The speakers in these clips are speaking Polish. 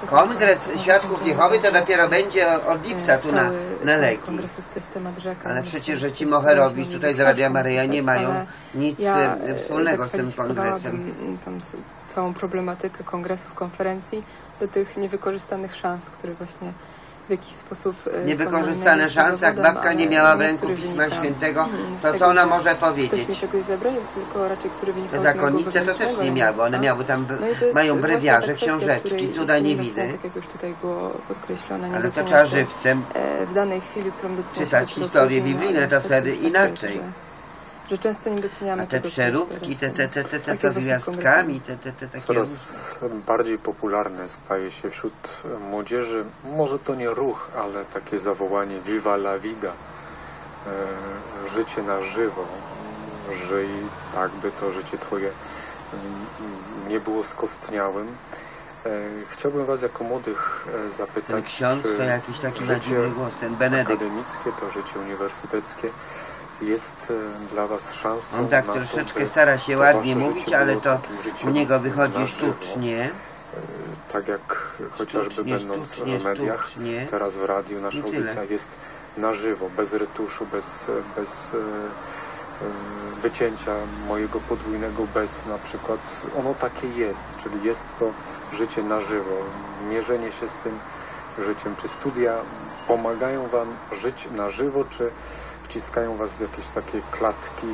Kongres Świadków Jehowy to dopiero będzie od lipca tu na Legii. Ale przecież, że ci moherowi tutaj z Radia Maryja nie mają nic wspólnego z tym kongresem. Całą problematykę kongresów, konferencji do tych niewykorzystanych szans, które właśnie w jakiś sposób... Niewykorzystane szanse, jak babka nie miała w ręku Pisma Świętego, to co ona może powiedzieć? Ktoś mi czegoś zabronił, tylko raczej, który wynika te zakonnice to też nie miały, one miały tam, mają brewiarze, książeczki, cuda nie widzę. Tak jak już tutaj było podkreślone, ale to trzeba żywcem w danej chwili, którą docenia czytać historie biblijne, to wtedy inaczej. Że często nie doceniamy. A te przeróbki, te z gwiazdkami, te takie... Coraz bardziej popularne staje się wśród młodzieży, może to nie ruch, ale takie zawołanie Viva la vida, życie na żywo, żyj tak, by to życie Twoje nie było skostniałym. Chciałbym Was jako młodych zapytać, ten ksiądz to jakiś taki nadziwny głos, ten Benedykt. Akademickie, to życie uniwersyteckie jest dla Was szansą. On tak troszeczkę stara się ładnie mówić, ale to u niego wychodzi sztucznie. Tak jak chociażby będąc w mediach, teraz w radiu nasza audycja jest na żywo, bez retuszu, bez wycięcia mojego podwójnego bez na przykład. Ono takie jest, czyli jest to życie na żywo, mierzenie się z tym życiem. Czy studia pomagają Wam żyć na żywo, czy wciskają Was w jakieś takie klatki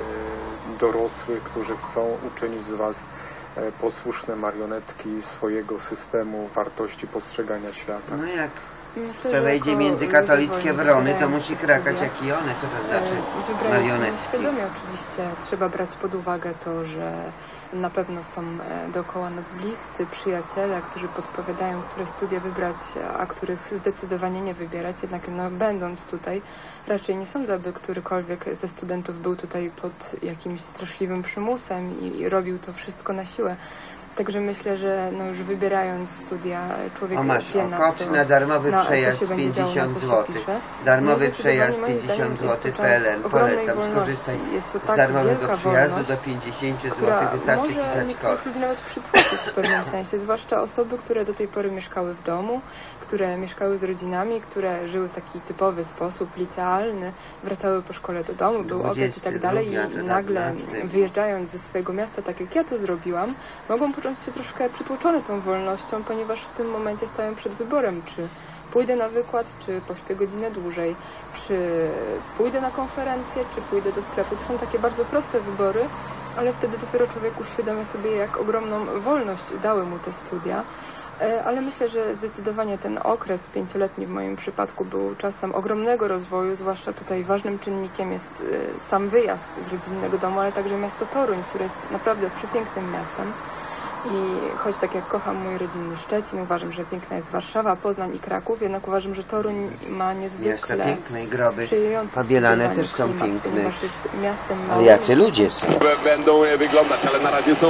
dorosłych, którzy chcą uczynić z Was posłuszne marionetki swojego systemu wartości postrzegania świata? No jak to wejdzie między katolickie wrony, to musi krakać jak i one. Co to znaczy marionetki? Świadomie oczywiście trzeba brać pod uwagę to, że na pewno są dookoła nas bliscy, przyjaciele, którzy podpowiadają, które studia wybrać, a których zdecydowanie nie wybierać. Jednak no, będąc tutaj, raczej nie sądzę, aby którykolwiek ze studentów był tutaj pod jakimś straszliwym przymusem i robił to wszystko na siłę. Także myślę, że no już wybierając studia człowiek wie na darmowy przejazd 50 zł. Darmowy przejazd 50 zł PLN. Polecam, skorzystaj z darmowego przyjazdu do 50 zł. Wystarczy pisać kod. Ludzi nawet przytłoczyć w pewnym sensie, zwłaszcza osoby, które do tej pory mieszkały w domu, które mieszkały z rodzinami, które żyły w taki typowy sposób, licealny, wracały po szkole do domu, był obiad i tak dalej i nagle wyjeżdżając ze swojego miasta, tak jak ja to zrobiłam, mogą poczuć się troszkę przytłoczone tą wolnością, ponieważ w tym momencie stają przed wyborem, czy pójdę na wykład, czy pośpię godzinę dłużej, czy pójdę na konferencję, czy pójdę do sklepu. To są takie bardzo proste wybory, ale wtedy dopiero człowiek uświadamia sobie, jak ogromną wolność dały mu te studia. Ale myślę, że zdecydowanie ten okres 5-letni w moim przypadku był czasem ogromnego rozwoju, zwłaszcza tutaj ważnym czynnikiem jest sam wyjazd z rodzinnego domu, ale także miasto Toruń, które jest naprawdę przepięknym miastem. I choć tak jak kocham mój rodzinny Szczecin, uważam, że piękna jest Warszawa, Poznań i Kraków, jednak uważam, że Toruń ma niezwykle piękne i groby pobielane też są piękne. Ale jacy ludzie są. Będą wyglądać, ale na razie są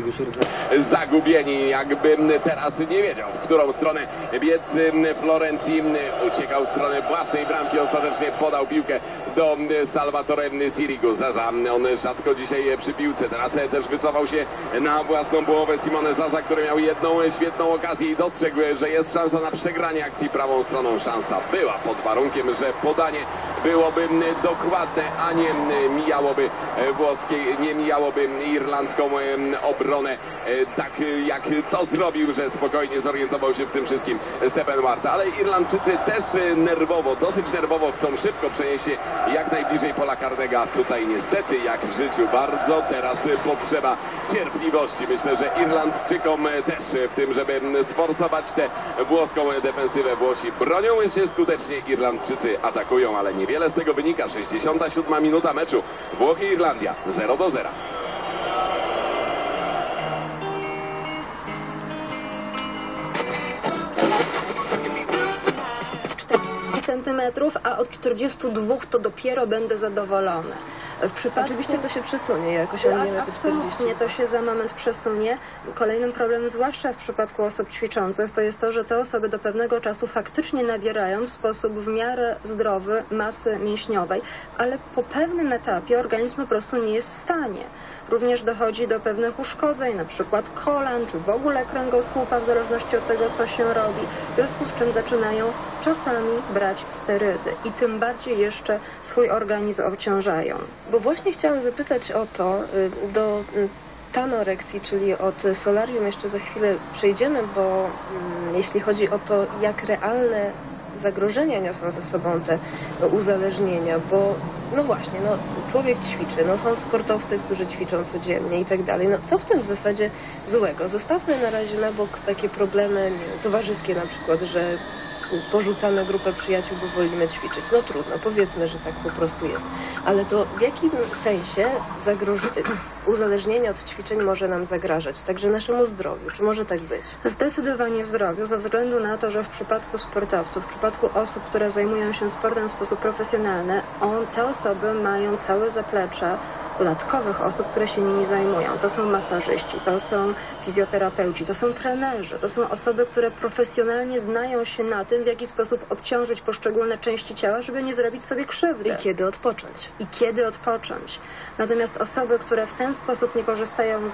zagubieni, jakby teraz nie wiedział, w którą stronę biec. Florencji uciekał w stronę własnej bramki, ostatecznie podał piłkę do Salvatore Sirigu. Zaza, on rzadko dzisiaj przy piłce, teraz też wycofał się na własną połowę. Simone Zaza, który miał jedną świetną okazję i dostrzegł, że jest szansa na przegranie akcji prawą stroną. Szansa była pod warunkiem, że podanie byłoby dokładne, a nie mijałoby nie mijałoby irlandzką obronę, tak jak to zrobił, że spokojnie zorientował się w tym wszystkim Stephen Ward. Ale Irlandczycy też nerwowo, dosyć nerwowo chcą szybko przenieść się jak najbliżej pola karnego. Tutaj niestety, jak w życiu, bardzo teraz potrzeba cierpliwości. Myślę, że Irlandczykom też w tym, żeby sforsować tę włoską defensywę. Włosi bronią się skutecznie, Irlandczycy atakują, ale niewiele z tego wynika. 67 minuta meczu. Włochy i Irlandia 0-0. Centymetrów, a od 42 to dopiero będę zadowolony. W przypadku... Oczywiście to się przesunie, jak osiągniemy te 40. Absolutnie, to się za moment przesunie. Kolejnym problemem, zwłaszcza w przypadku osób ćwiczących, to jest to, że te osoby do pewnego czasu faktycznie nabierają w sposób w miarę zdrowy masy mięśniowej, ale po pewnym etapie organizm po prostu nie jest w stanie. Również dochodzi do pewnych uszkodzeń, na przykład kolan, czy w ogóle kręgosłupa, w zależności od tego, co się robi. W związku z czym zaczynają czasami brać sterydy i tym bardziej jeszcze swój organizm obciążają. Bo właśnie chciałam zapytać o to, do tanoreksji, czyli od solarium jeszcze za chwilę przejdziemy, bo jeśli chodzi o to, jak realne zagrożenia niosą ze sobą te uzależnienia, bo no właśnie, no człowiek ćwiczy, no są sportowcy, którzy ćwiczą codziennie i tak dalej. No co w tym w zasadzie złego? Zostawmy na razie na bok takie problemy towarzyskie na przykład, że porzucamy grupę przyjaciół, bo wolimy ćwiczyć. No trudno, powiedzmy, że tak po prostu jest. Ale to w jakim sensie uzależnienie od ćwiczeń może nam zagrażać? Także naszemu zdrowiu. Czy może tak być? Zdecydowanie zdrowiu, ze względu na to, że w przypadku sportowców, w przypadku osób, które zajmują się sportem w sposób profesjonalny, te osoby mają całe zaplecze dodatkowych osób, które się nimi zajmują. To są masażyści, to są fizjoterapeuci, to są trenerzy, to są osoby, które profesjonalnie znają się na tym, w jaki sposób obciążyć poszczególne części ciała, żeby nie zrobić sobie krzywdy. I kiedy odpocząć. I kiedy odpocząć. Natomiast osoby, które w ten sposób nie korzystają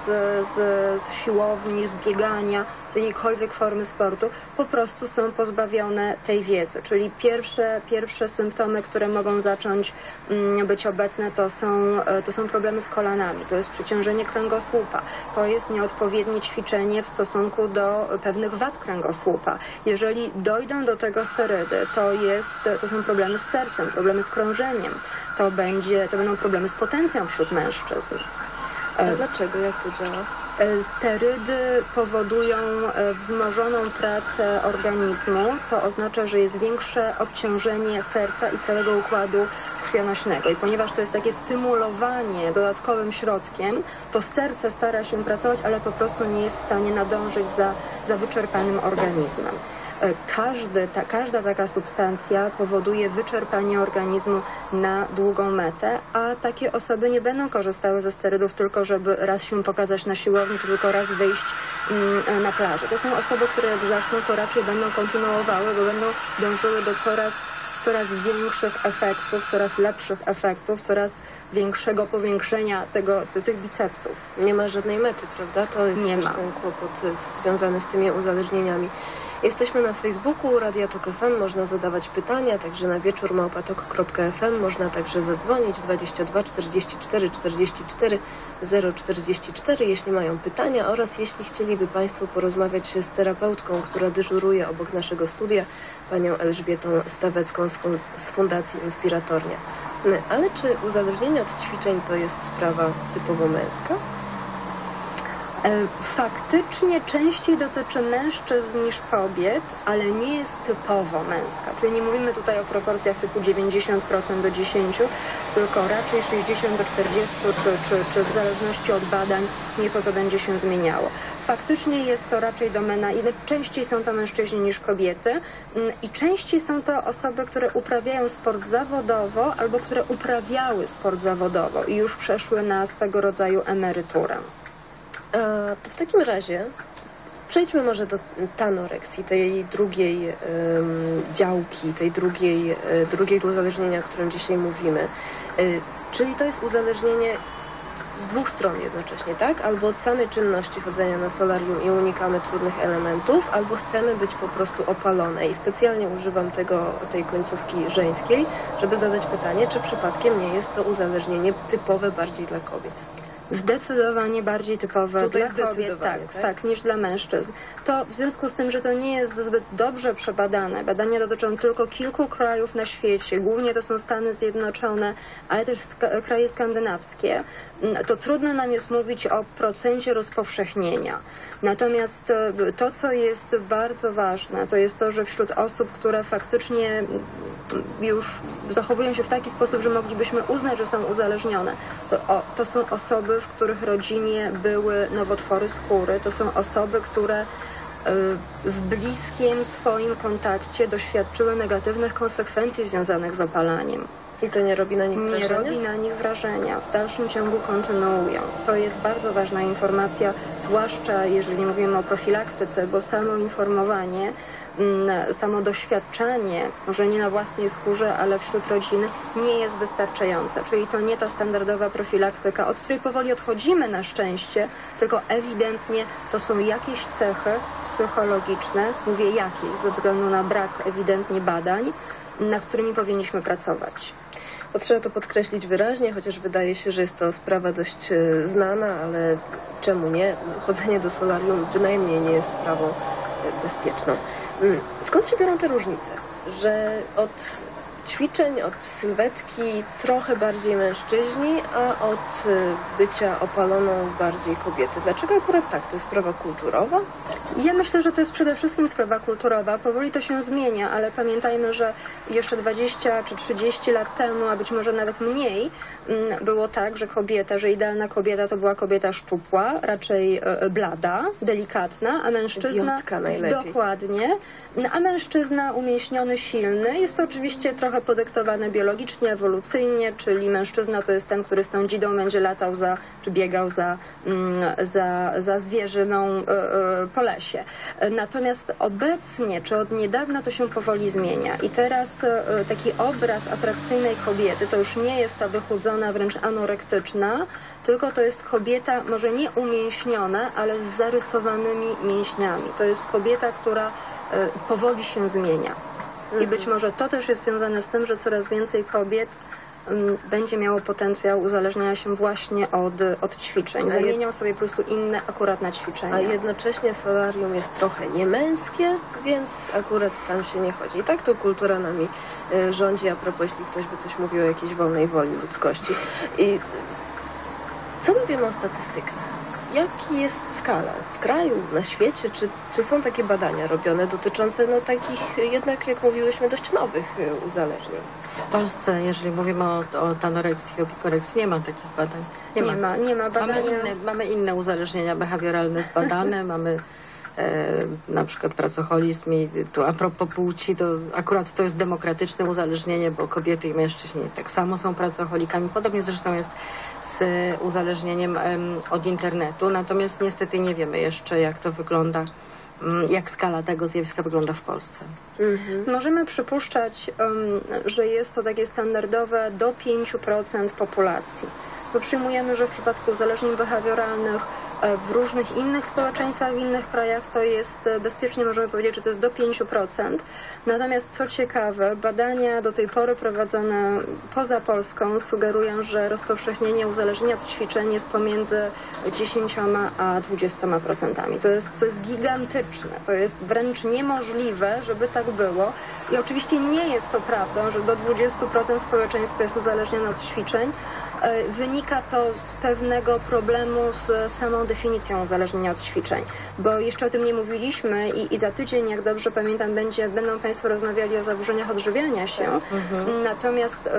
z siłowni, z biegania, z jakiejkolwiek formy sportu, po prostu są pozbawione tej wiedzy. Czyli pierwsze symptomy, które mogą zacząć być obecne, to są problemy z kolanami, to jest przeciążenie kręgosłupa, to jest nieodpowiednie ćwiczenie w stosunku do pewnych wad kręgosłupa. Jeżeli dojdą do tego sterydy, to są problemy z sercem, problemy z krążeniem, to będą problemy z potencją wśród mężczyzn. A dlaczego? Jak to działa? Sterydy powodują wzmożoną pracę organizmu, co oznacza, że jest większe obciążenie serca i całego układu krwionośnego. I ponieważ to jest takie stymulowanie dodatkowym środkiem, to serce stara się pracować, ale po prostu nie jest w stanie nadążyć za wyczerpanym organizmem. Każda taka substancja powoduje wyczerpanie organizmu na długą metę, a takie osoby nie będą korzystały ze sterydów tylko, żeby raz się pokazać na siłowni, czy tylko raz wyjść na plażę. To są osoby, które jak zaczną, to raczej będą kontynuowały, bo będą dążyły do coraz większych efektów, coraz lepszych efektów, coraz większego powiększenia tych bicepsów. Nie ma żadnej mety, prawda? To jest też ten kłopot związany z tymi uzależnieniami. Jesteśmy na Facebooku Radia Tok FM, można zadawać pytania, także na wieczór@tok.fm, można także zadzwonić 22 44 44 044, jeśli mają pytania, oraz jeśli chcieliby Państwo porozmawiać z terapeutką, która dyżuruje obok naszego studia, panią Elżbietą Stawecką z Fundacji Inspiratornia. Ale czy uzależnienie od ćwiczeń to jest sprawa typowo męska? Faktycznie częściej dotyczy mężczyzn niż kobiet, ale nie jest typowo męska. Czyli nie mówimy tutaj o proporcjach typu 90% do 10%, tylko raczej 60 do 40, czy w zależności od badań nieco to będzie się zmieniało. Faktycznie jest to raczej domena, ile częściej są to mężczyźni niż kobiety i częściej są to osoby, które uprawiają sport zawodowo albo które uprawiały sport zawodowo i już przeszły na swego rodzaju emeryturę. To w takim razie przejdźmy może do tanoreksji, tej drugiej działki, tej drugiego uzależnienia, o którym dzisiaj mówimy. Czyli to jest uzależnienie z dwóch stron jednocześnie, tak? Albo od samej czynności chodzenia na solarium i unikamy trudnych elementów, albo chcemy być po prostu opalone. I specjalnie używam tej końcówki żeńskiej, żeby zadać pytanie, czy przypadkiem nie jest to uzależnienie typowe bardziej dla kobiet. Zdecydowanie bardziej typowe tutaj dla kobiet, tak, niż dla mężczyzn. To w związku z tym, że to nie jest zbyt dobrze przebadane, badania dotyczą tylko kilku krajów na świecie, głównie to są Stany Zjednoczone, ale też kraje skandynawskie, to trudno nam jest mówić o procencie rozpowszechnienia. Natomiast to, co jest bardzo ważne, to jest to, że wśród osób, które faktycznie już zachowują się w taki sposób, że moglibyśmy uznać, że są uzależnione, to są osoby, w których rodzinie były nowotwory skóry, to są osoby, które w bliskim swoim kontakcie doświadczyły negatywnych konsekwencji związanych z opalaniem. I to nie robi na nich wrażenia? Nie robi na nich wrażenia. W dalszym ciągu kontynuują. To jest bardzo ważna informacja, zwłaszcza jeżeli mówimy o profilaktyce, bo samo informowanie samo doświadczenie, może nie na własnej skórze, ale wśród rodziny, nie jest wystarczające. Czyli to nie ta standardowa profilaktyka, od której powoli odchodzimy na szczęście, tylko ewidentnie to są jakieś cechy psychologiczne, mówię jakieś, ze względu na brak ewidentnie badań, nad którymi powinniśmy pracować. Bo trzeba to podkreślić wyraźnie, chociaż wydaje się, że jest to sprawa dość znana, ale czemu nie? Chodzenie do solarium bynajmniej nie jest sprawą bezpieczną. Skąd się biorą te różnice? Że od ćwiczeń, od sylwetki trochę bardziej mężczyźni, a od bycia opaloną bardziej kobiety. Dlaczego akurat tak? To jest sprawa kulturowa? Ja myślę, że to jest przede wszystkim sprawa kulturowa. Powoli to się zmienia, ale pamiętajmy, że jeszcze 20 czy 30 lat temu, a być może nawet mniej, było tak, że kobieta, że idealna kobieta to była kobieta szczupła, raczej blada, delikatna, a mężczyzna... Wiątka najlepiej. Dokładnie. A mężczyzna umieśniony, silny. Jest to oczywiście trochę podyktowane biologicznie, ewolucyjnie, czyli mężczyzna to jest ten, który z tą dzidą będzie latał czy biegał za zwierzyną po lesie. Natomiast obecnie, czy od niedawna to się powoli zmienia. I teraz taki obraz atrakcyjnej kobiety to już nie jest ta wychudzona, wręcz anorektyczna, tylko to jest kobieta może nie umięśniona, ale z zarysowanymi mięśniami. To jest kobieta, która powoli się zmienia. I być może to też jest związane z tym, że coraz więcej kobiet będzie miało potencjał uzależniania się właśnie od ćwiczeń. Zamienią sobie po prostu inne akuratne ćwiczenia. A jednocześnie solarium jest trochę niemęskie, więc akurat tam się nie chodzi. I tak to kultura nami rządzi, a propos, jeśli ktoś by coś mówił o jakiejś wolnej woli ludzkości. I co my wiemy o statystykach? Jaki jest skala w kraju, na świecie? Czy są takie badania robione dotyczące takich jednak, jak mówiłyśmy, dość nowych uzależnień? W Polsce, jeżeli mówimy o anoreksji i opikoreksji, nie ma takich badań. Nie ma badania. Mamy inne uzależnienia behawioralne zbadane, mamy na przykład pracoholizm i tu a propos płci, to akurat to jest demokratyczne uzależnienie, bo kobiety i mężczyźni tak samo są pracoholikami. Podobnie zresztą jest z uzależnieniem od internetu, natomiast niestety nie wiemy jeszcze, jak to wygląda, jak skala tego zjawiska wygląda w Polsce. Możemy przypuszczać, że jest to takie standardowe do 5% populacji. Bo przyjmujemy, że w przypadku uzależnień behawioralnych w różnych innych społeczeństwach, w innych krajach to jest bezpiecznie, możemy powiedzieć, że to jest do 5%. Natomiast co ciekawe, badania do tej pory prowadzone poza Polską sugerują, że rozpowszechnienie uzależnienia od ćwiczeń jest pomiędzy 10 a 20%. To jest gigantyczne. To jest wręcz niemożliwe, żeby tak było. I oczywiście nie jest to prawdą, że do 20% społeczeństwa jest uzależnione od ćwiczeń. Wynika to z pewnego problemu z samą definicją uzależnienia od ćwiczeń, bo jeszcze o tym nie mówiliśmy i za tydzień, jak dobrze pamiętam, będą Państwo rozmawiali o zaburzeniach odżywiania się. Natomiast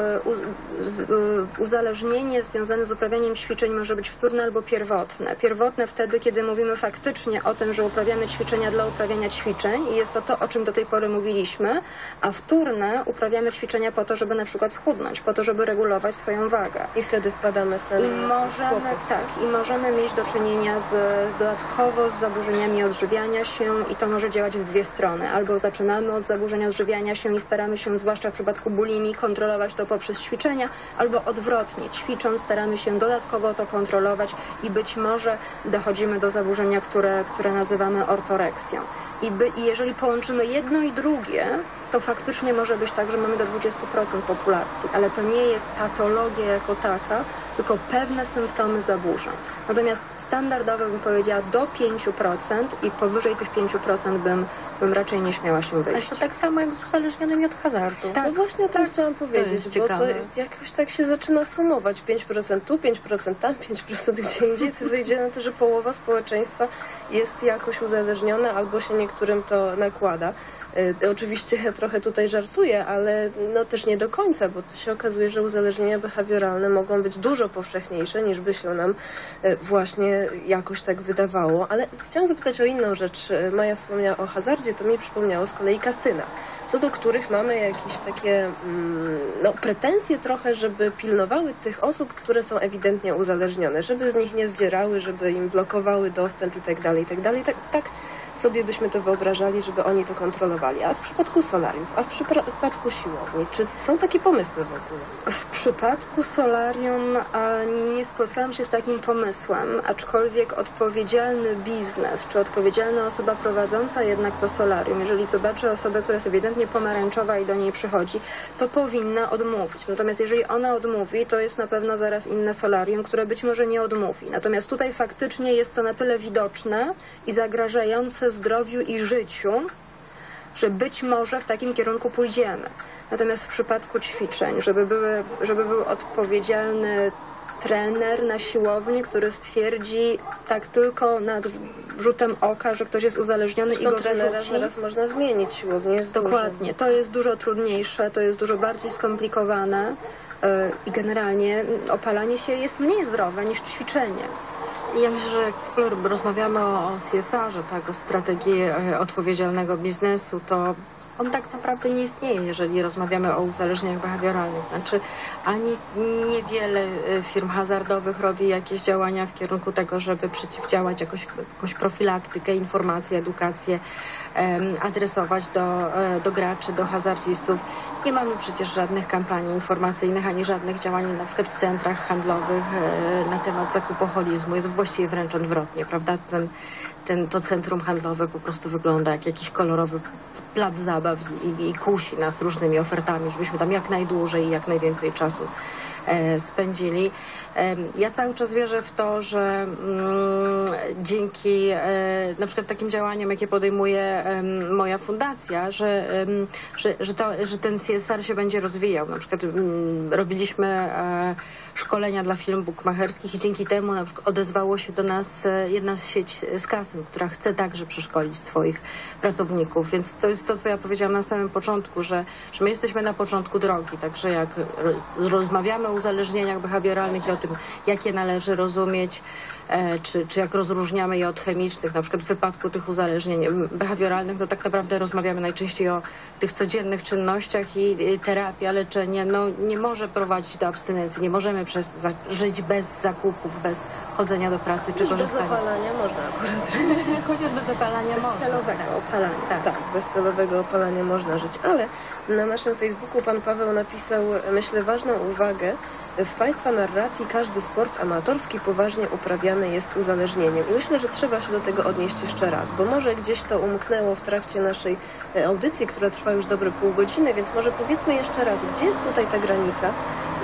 uzależnienie związane z uprawianiem ćwiczeń może być wtórne albo pierwotne. Pierwotne wtedy, kiedy mówimy faktycznie o tym, że uprawiamy ćwiczenia dla uprawiania ćwiczeń i jest to, o czym do tej pory mówiliśmy, a wtórne uprawiamy ćwiczenia po to, żeby na przykład schudnąć, po to, żeby regulować swoją wagę. I wtedy wpadamy w ten I możemy mieć do czynienia dodatkowo z zaburzeniami odżywiania się i to może działać w dwie strony. Albo zaczynamy od zaburzeń odżywiania się i staramy się, zwłaszcza w przypadku bulimii, kontrolować to poprzez ćwiczenia, albo odwrotnie, ćwicząc staramy się dodatkowo to kontrolować i być może dochodzimy do zaburzenia, które nazywamy ortoreksją. I jeżeli połączymy jedno i drugie, to faktycznie może być tak, że mamy do 20% populacji, ale to nie jest patologia jako taka, tylko pewne symptomy zaburzeń. Natomiast standardowo bym powiedziała do 5% i powyżej tych 5% bym raczej nie śmiała się wyjść. Ale to tak samo jak z uzależnionymi od hazardu. Tak, no właśnie o tym chciałam powiedzieć, bo to jakoś tak się zaczyna sumować. 5% tu, 5% tam, 5% gdzie indziej, co wyjdzie na to, że połowa społeczeństwa jest jakoś uzależniona albo się niektórym to nakłada. Oczywiście ja trochę tutaj żartuję, ale też nie do końca, bo to się okazuje, że uzależnienia behawioralne mogą być dużo powszechniejsze, niż by się nam właśnie jakoś tak wydawało. Ale chciałam zapytać o inną rzecz. Maja wspomniała o hazardzie, to mi przypomniało z kolei kasyna, co do których mamy jakieś takie pretensje trochę, żeby pilnowały tych osób, które są ewidentnie uzależnione, żeby z nich nie zdzierały, żeby im blokowały dostęp i tak dalej, i tak dalej. Tak sobie byśmy to wyobrażali, żeby oni to kontrolowali. A w przypadku solariów, a w przypadku siłowni, czy są takie pomysły w ogóle? W przypadku solarium nie spotkałam się z takim pomysłem, aczkolwiek odpowiedzialny biznes, czy odpowiedzialna osoba prowadząca jednak to solarium, jeżeli zobaczy osobę, która jest ewidentnie pomarańczowa i do niej przychodzi, to powinna odmówić. Natomiast jeżeli ona odmówi, to jest na pewno zaraz inne solarium, które być może nie odmówi. Natomiast tutaj faktycznie jest to na tyle widoczne i zagrażające zdrowiu i życiu, że być może w takim kierunku pójdziemy. Natomiast w przypadku ćwiczeń, żeby był odpowiedzialny trener na siłowni, który stwierdzi tak tylko nad rzutem oka, że ktoś jest uzależniony i go trenera wyrzuci. zaraz można zmienić siłownię. Dokładnie. To jest dużo trudniejsze, to jest dużo bardziej skomplikowane i generalnie opalanie się jest mniej zdrowe niż ćwiczenie. Ja myślę, że jak w ogóle rozmawiamy o CSR-ze, tak, o strategii odpowiedzialnego biznesu, to on tak naprawdę nie istnieje, jeżeli rozmawiamy o uzależnieniach behawioralnych. Znaczy, ani niewiele firm hazardowych robi jakieś działania w kierunku tego, żeby przeciwdziałać jakąś profilaktykę, informację, edukację, adresować do graczy, do hazardzistów. Nie mamy przecież żadnych kampanii informacyjnych, ani żadnych działań na przykład w centrach handlowych na temat zakupoholizmu. Jest właściwie wręcz odwrotnie, prawda? To centrum handlowe po prostu wygląda jak jakiś kolorowy plac zabaw i kusi nas różnymi ofertami, żebyśmy tam jak najdłużej i jak najwięcej czasu spędzili. Ja cały czas wierzę w to, że dzięki na przykład takim działaniom, jakie podejmuje moja fundacja, że ten CSR się będzie rozwijał. Na przykład robiliśmy szkolenia dla firm bukmacherskich i dzięki temu na przykład odezwało się do nas jedna sieć z Kasym, która chce także przeszkolić swoich pracowników. Więc to jest to, co ja powiedziałam na samym początku, że my jesteśmy na początku drogi. Także jak rozmawiamy o uzależnieniach behawioralnych i o tym, jak je należy rozumieć, czy jak rozróżniamy je od chemicznych, na przykład w wypadku tych uzależnień behawioralnych, no tak naprawdę rozmawiamy najczęściej o tych codziennych czynnościach i terapia, leczenie, no nie może prowadzić do abstynencji, nie możemy żyć bez zakupów, bez chodzenia do pracy, czy korzystania. Bez opalania można akurat żyć. Chociaż bez opalania można. Bezcelowego opalania. Tak, bezcelowego opalania można żyć. Ale na naszym Facebooku pan Paweł napisał, myślę, ważną uwagę. W państwa narracji każdy sport amatorski poważnie uprawiany jest uzależnieniem. I myślę, że trzeba się do tego odnieść jeszcze raz, bo może gdzieś to umknęło w trakcie naszej audycji, która trwa już dobre pół godziny, więc może powiedzmy jeszcze raz, gdzie jest tutaj ta granica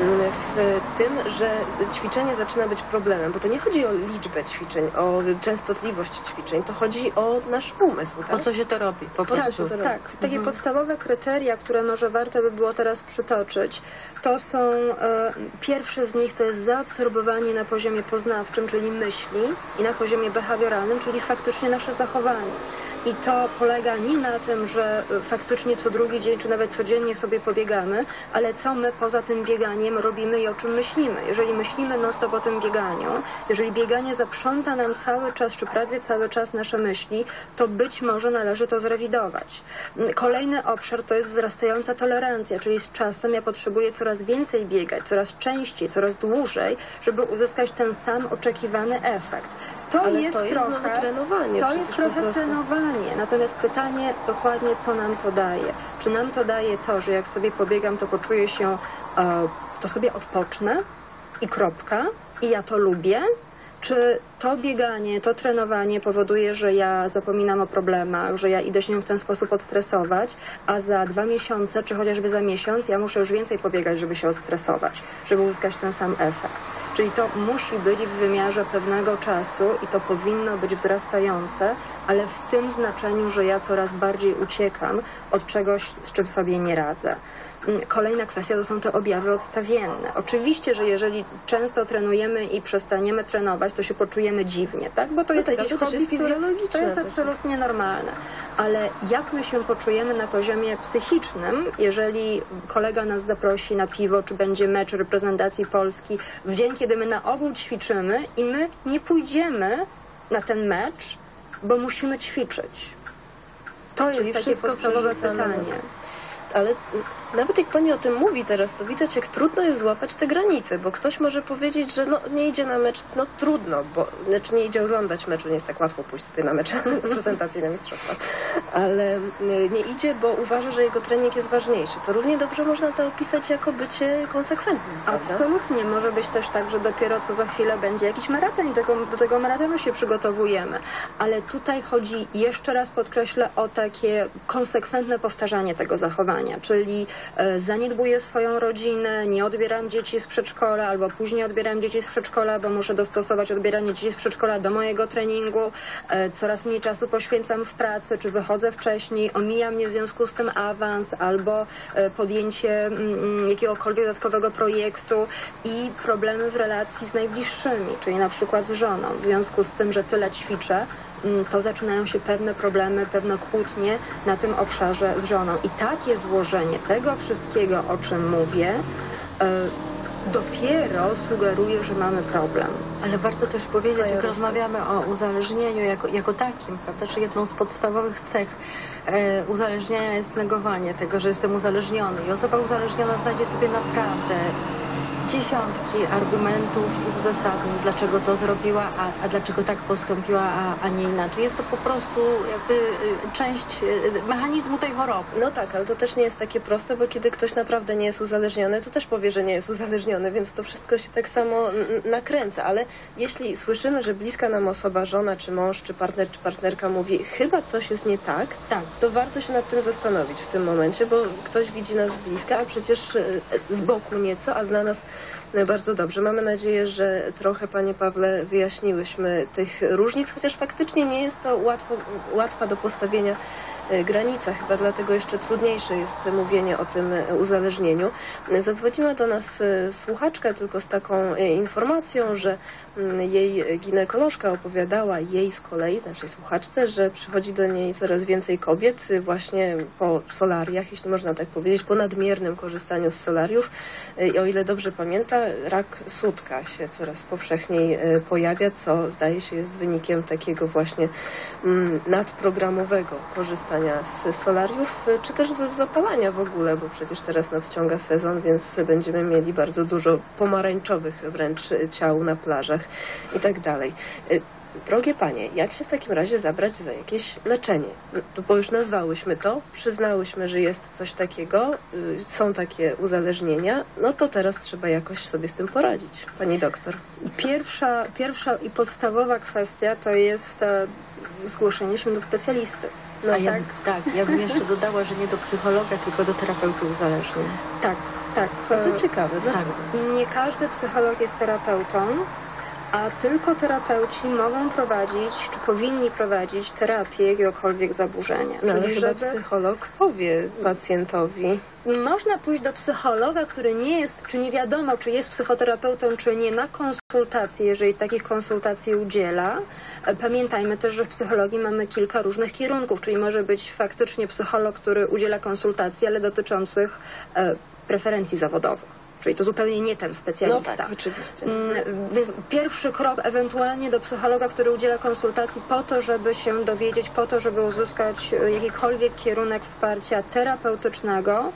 w tym, że ćwiczenie zaczyna być problemem, bo to nie chodzi o liczbę ćwiczeń, o częstotliwość ćwiczeń, to chodzi o nasz umysł. Tak? Po co się to robi? Po prostu. Tak, takie podstawowe kryteria, które może warto by było teraz przytoczyć, to są pierwsze z nich to jest zaabsorbowanie na poziomie poznawczym, czyli myśli, i na poziomie behawioralnym, czyli faktycznie nasze zachowanie. I to polega nie na tym, że faktycznie co drugi dzień, czy nawet codziennie sobie pobiegamy, ale co my poza tym bieganiem robimy i o czym myślimy. Jeżeli myślimy non-stop o tym bieganiu, jeżeli bieganie zaprząta nam cały czas, czy prawie cały czas nasze myśli, to być może należy to zrewidować. Kolejny obszar to jest wzrastająca tolerancja, czyli z czasem ja potrzebuję coraz więcej biegać, coraz częściej, coraz dłużej, żeby uzyskać ten sam oczekiwany efekt. Ale to jest znowu trenowanie. To jest trochę trenowanie. Natomiast pytanie dokładnie, co nam to daje. Czy nam to daje to, że jak sobie pobiegam, to poczuję się, to sobie odpocznę i kropka, i ja to lubię? Czy to bieganie, to trenowanie powoduje, że ja zapominam o problemach, że ja idę się w ten sposób odstresować, a za 2 miesiące, czy chociażby za miesiąc, ja muszę już więcej pobiegać, żeby się odstresować, żeby uzyskać ten sam efekt. Czyli to musi być w wymiarze pewnego czasu i to powinno być wzrastające, ale w tym znaczeniu, że ja coraz bardziej uciekam od czegoś, z czym sobie nie radzę. Kolejna kwestia to są te objawy odstawienne. Oczywiście, że jeżeli często trenujemy i przestaniemy trenować, to się poczujemy dziwnie, tak? Bo to jest jakiś hobby, fizjologiczne. To jest absolutnie normalne. Ale jak my się poczujemy na poziomie psychicznym, jeżeli kolega nas zaprosi na piwo, czy będzie mecz reprezentacji Polski w dzień, kiedy my na ogół ćwiczymy i my nie pójdziemy na ten mecz, bo musimy ćwiczyć. To jest takie podstawowe pytanie. Ale nawet jak pani o tym mówi teraz, to widać, jak trudno jest złapać te granice, bo ktoś może powiedzieć, że no, nie idzie na mecz, no trudno, bo znaczy nie idzie oglądać meczu, nie jest tak łatwo pójść sobie na mecz, na prezentację na mistrzostwa, ale nie idzie, bo uważa, że jego trening jest ważniejszy. To równie dobrze można to opisać jako bycie konsekwentnym, prawda? Absolutnie. Może być też tak, że dopiero co za chwilę będzie jakiś maraton, do tego maratonu się przygotowujemy. Ale tutaj chodzi, jeszcze raz podkreślę, o takie konsekwentne powtarzanie tego zachowania, czyli zaniedbuję swoją rodzinę, nie odbieram dzieci z przedszkola, albo później odbieram dzieci z przedszkola, bo muszę dostosować odbieranie dzieci z przedszkola do mojego treningu, coraz mniej czasu poświęcam w pracy, czy wychodzę wcześniej, omija mnie w związku z tym awans, albo podjęcie jakiegokolwiek dodatkowego projektu i problemy w relacji z najbliższymi, czyli na przykład z żoną. W związku z tym, że tyle ćwiczę, to zaczynają się pewne problemy, pewne kłótnie na tym obszarze z żoną. I takie złożenie tego wszystkiego, o czym mówię, dopiero sugeruje, że mamy problem. Ale warto też powiedzieć, jak rozmawiamy o uzależnieniu jako takim, prawda, że jedną z podstawowych cech uzależnienia jest negowanie tego, że jestem uzależniony. I osoba uzależniona znajdzie sobie naprawdę dziesiątki argumentów i uzasadnień, dlaczego to zrobiła, a dlaczego tak postąpiła, a nie inaczej. Jest to po prostu jakby część mechanizmu tej choroby. No tak, ale to też nie jest takie proste, bo kiedy ktoś naprawdę nie jest uzależniony, to też powie, że nie jest uzależniony, więc to wszystko się tak samo nakręca. Ale jeśli słyszymy, że bliska nam osoba, żona, czy mąż, czy partner, czy partnerka mówi, chyba coś jest nie tak, to warto się nad tym zastanowić w tym momencie, bo ktoś widzi nas z bliska, a przecież z boku nieco, a zna nas bardzo dobrze. Mamy nadzieję, że trochę, panie Pawle, wyjaśniłyśmy tych różnic, chociaż faktycznie nie jest to łatwa do postawienia granica. Chyba dlatego jeszcze trudniejsze jest mówienie o tym uzależnieniu. Zadzwoniła do nas słuchaczka tylko z taką informacją, że jej ginekolożka opowiadała jej z kolei, znaczy słuchaczce, że przychodzi do niej coraz więcej kobiet właśnie po solariach, jeśli można tak powiedzieć, po nadmiernym korzystaniu z solariów. I o ile dobrze pamięta, rak sutka się coraz powszechniej pojawia, co zdaje się jest wynikiem takiego właśnie nadprogramowego korzystania z solariów, czy też z zapalania w ogóle, bo przecież teraz nadciąga sezon, więc będziemy mieli bardzo dużo pomarańczowych wręcz ciał na plażach i tak dalej. Drogie panie, jak się w takim razie zabrać za jakieś leczenie? Bo już nazwałyśmy to, przyznałyśmy, że jest coś takiego, są takie uzależnienia, no to teraz trzeba jakoś sobie z tym poradzić. Pani doktor. Pierwsza i podstawowa kwestia to jest zgłoszenie się do specjalisty. No ja bym jeszcze dodała, że nie do psychologa, tylko do terapeuty uzależnień. Tak. No to ciekawe, dlaczego? Nie każdy psycholog jest terapeutą, a tylko terapeuci mogą prowadzić, czy powinni prowadzić terapię jakiegokolwiek zaburzenia. No, czyli żeby psycholog powie pacjentowi. Można pójść do psychologa, który nie jest, czy nie wiadomo, czy jest psychoterapeutą, czy nie, na konsultacje, jeżeli takich konsultacji udziela. Pamiętajmy też, że w psychologii mamy kilka różnych kierunków, czyli może być faktycznie psycholog, który udziela konsultacji, ale dotyczących preferencji zawodowych. Czyli to zupełnie nie ten specjalista. No tak, oczywiście. Więc pierwszy krok ewentualnie do psychologa, który udziela konsultacji po to, żeby się dowiedzieć, po to, żeby uzyskać jakikolwiek kierunek wsparcia terapeutycznego.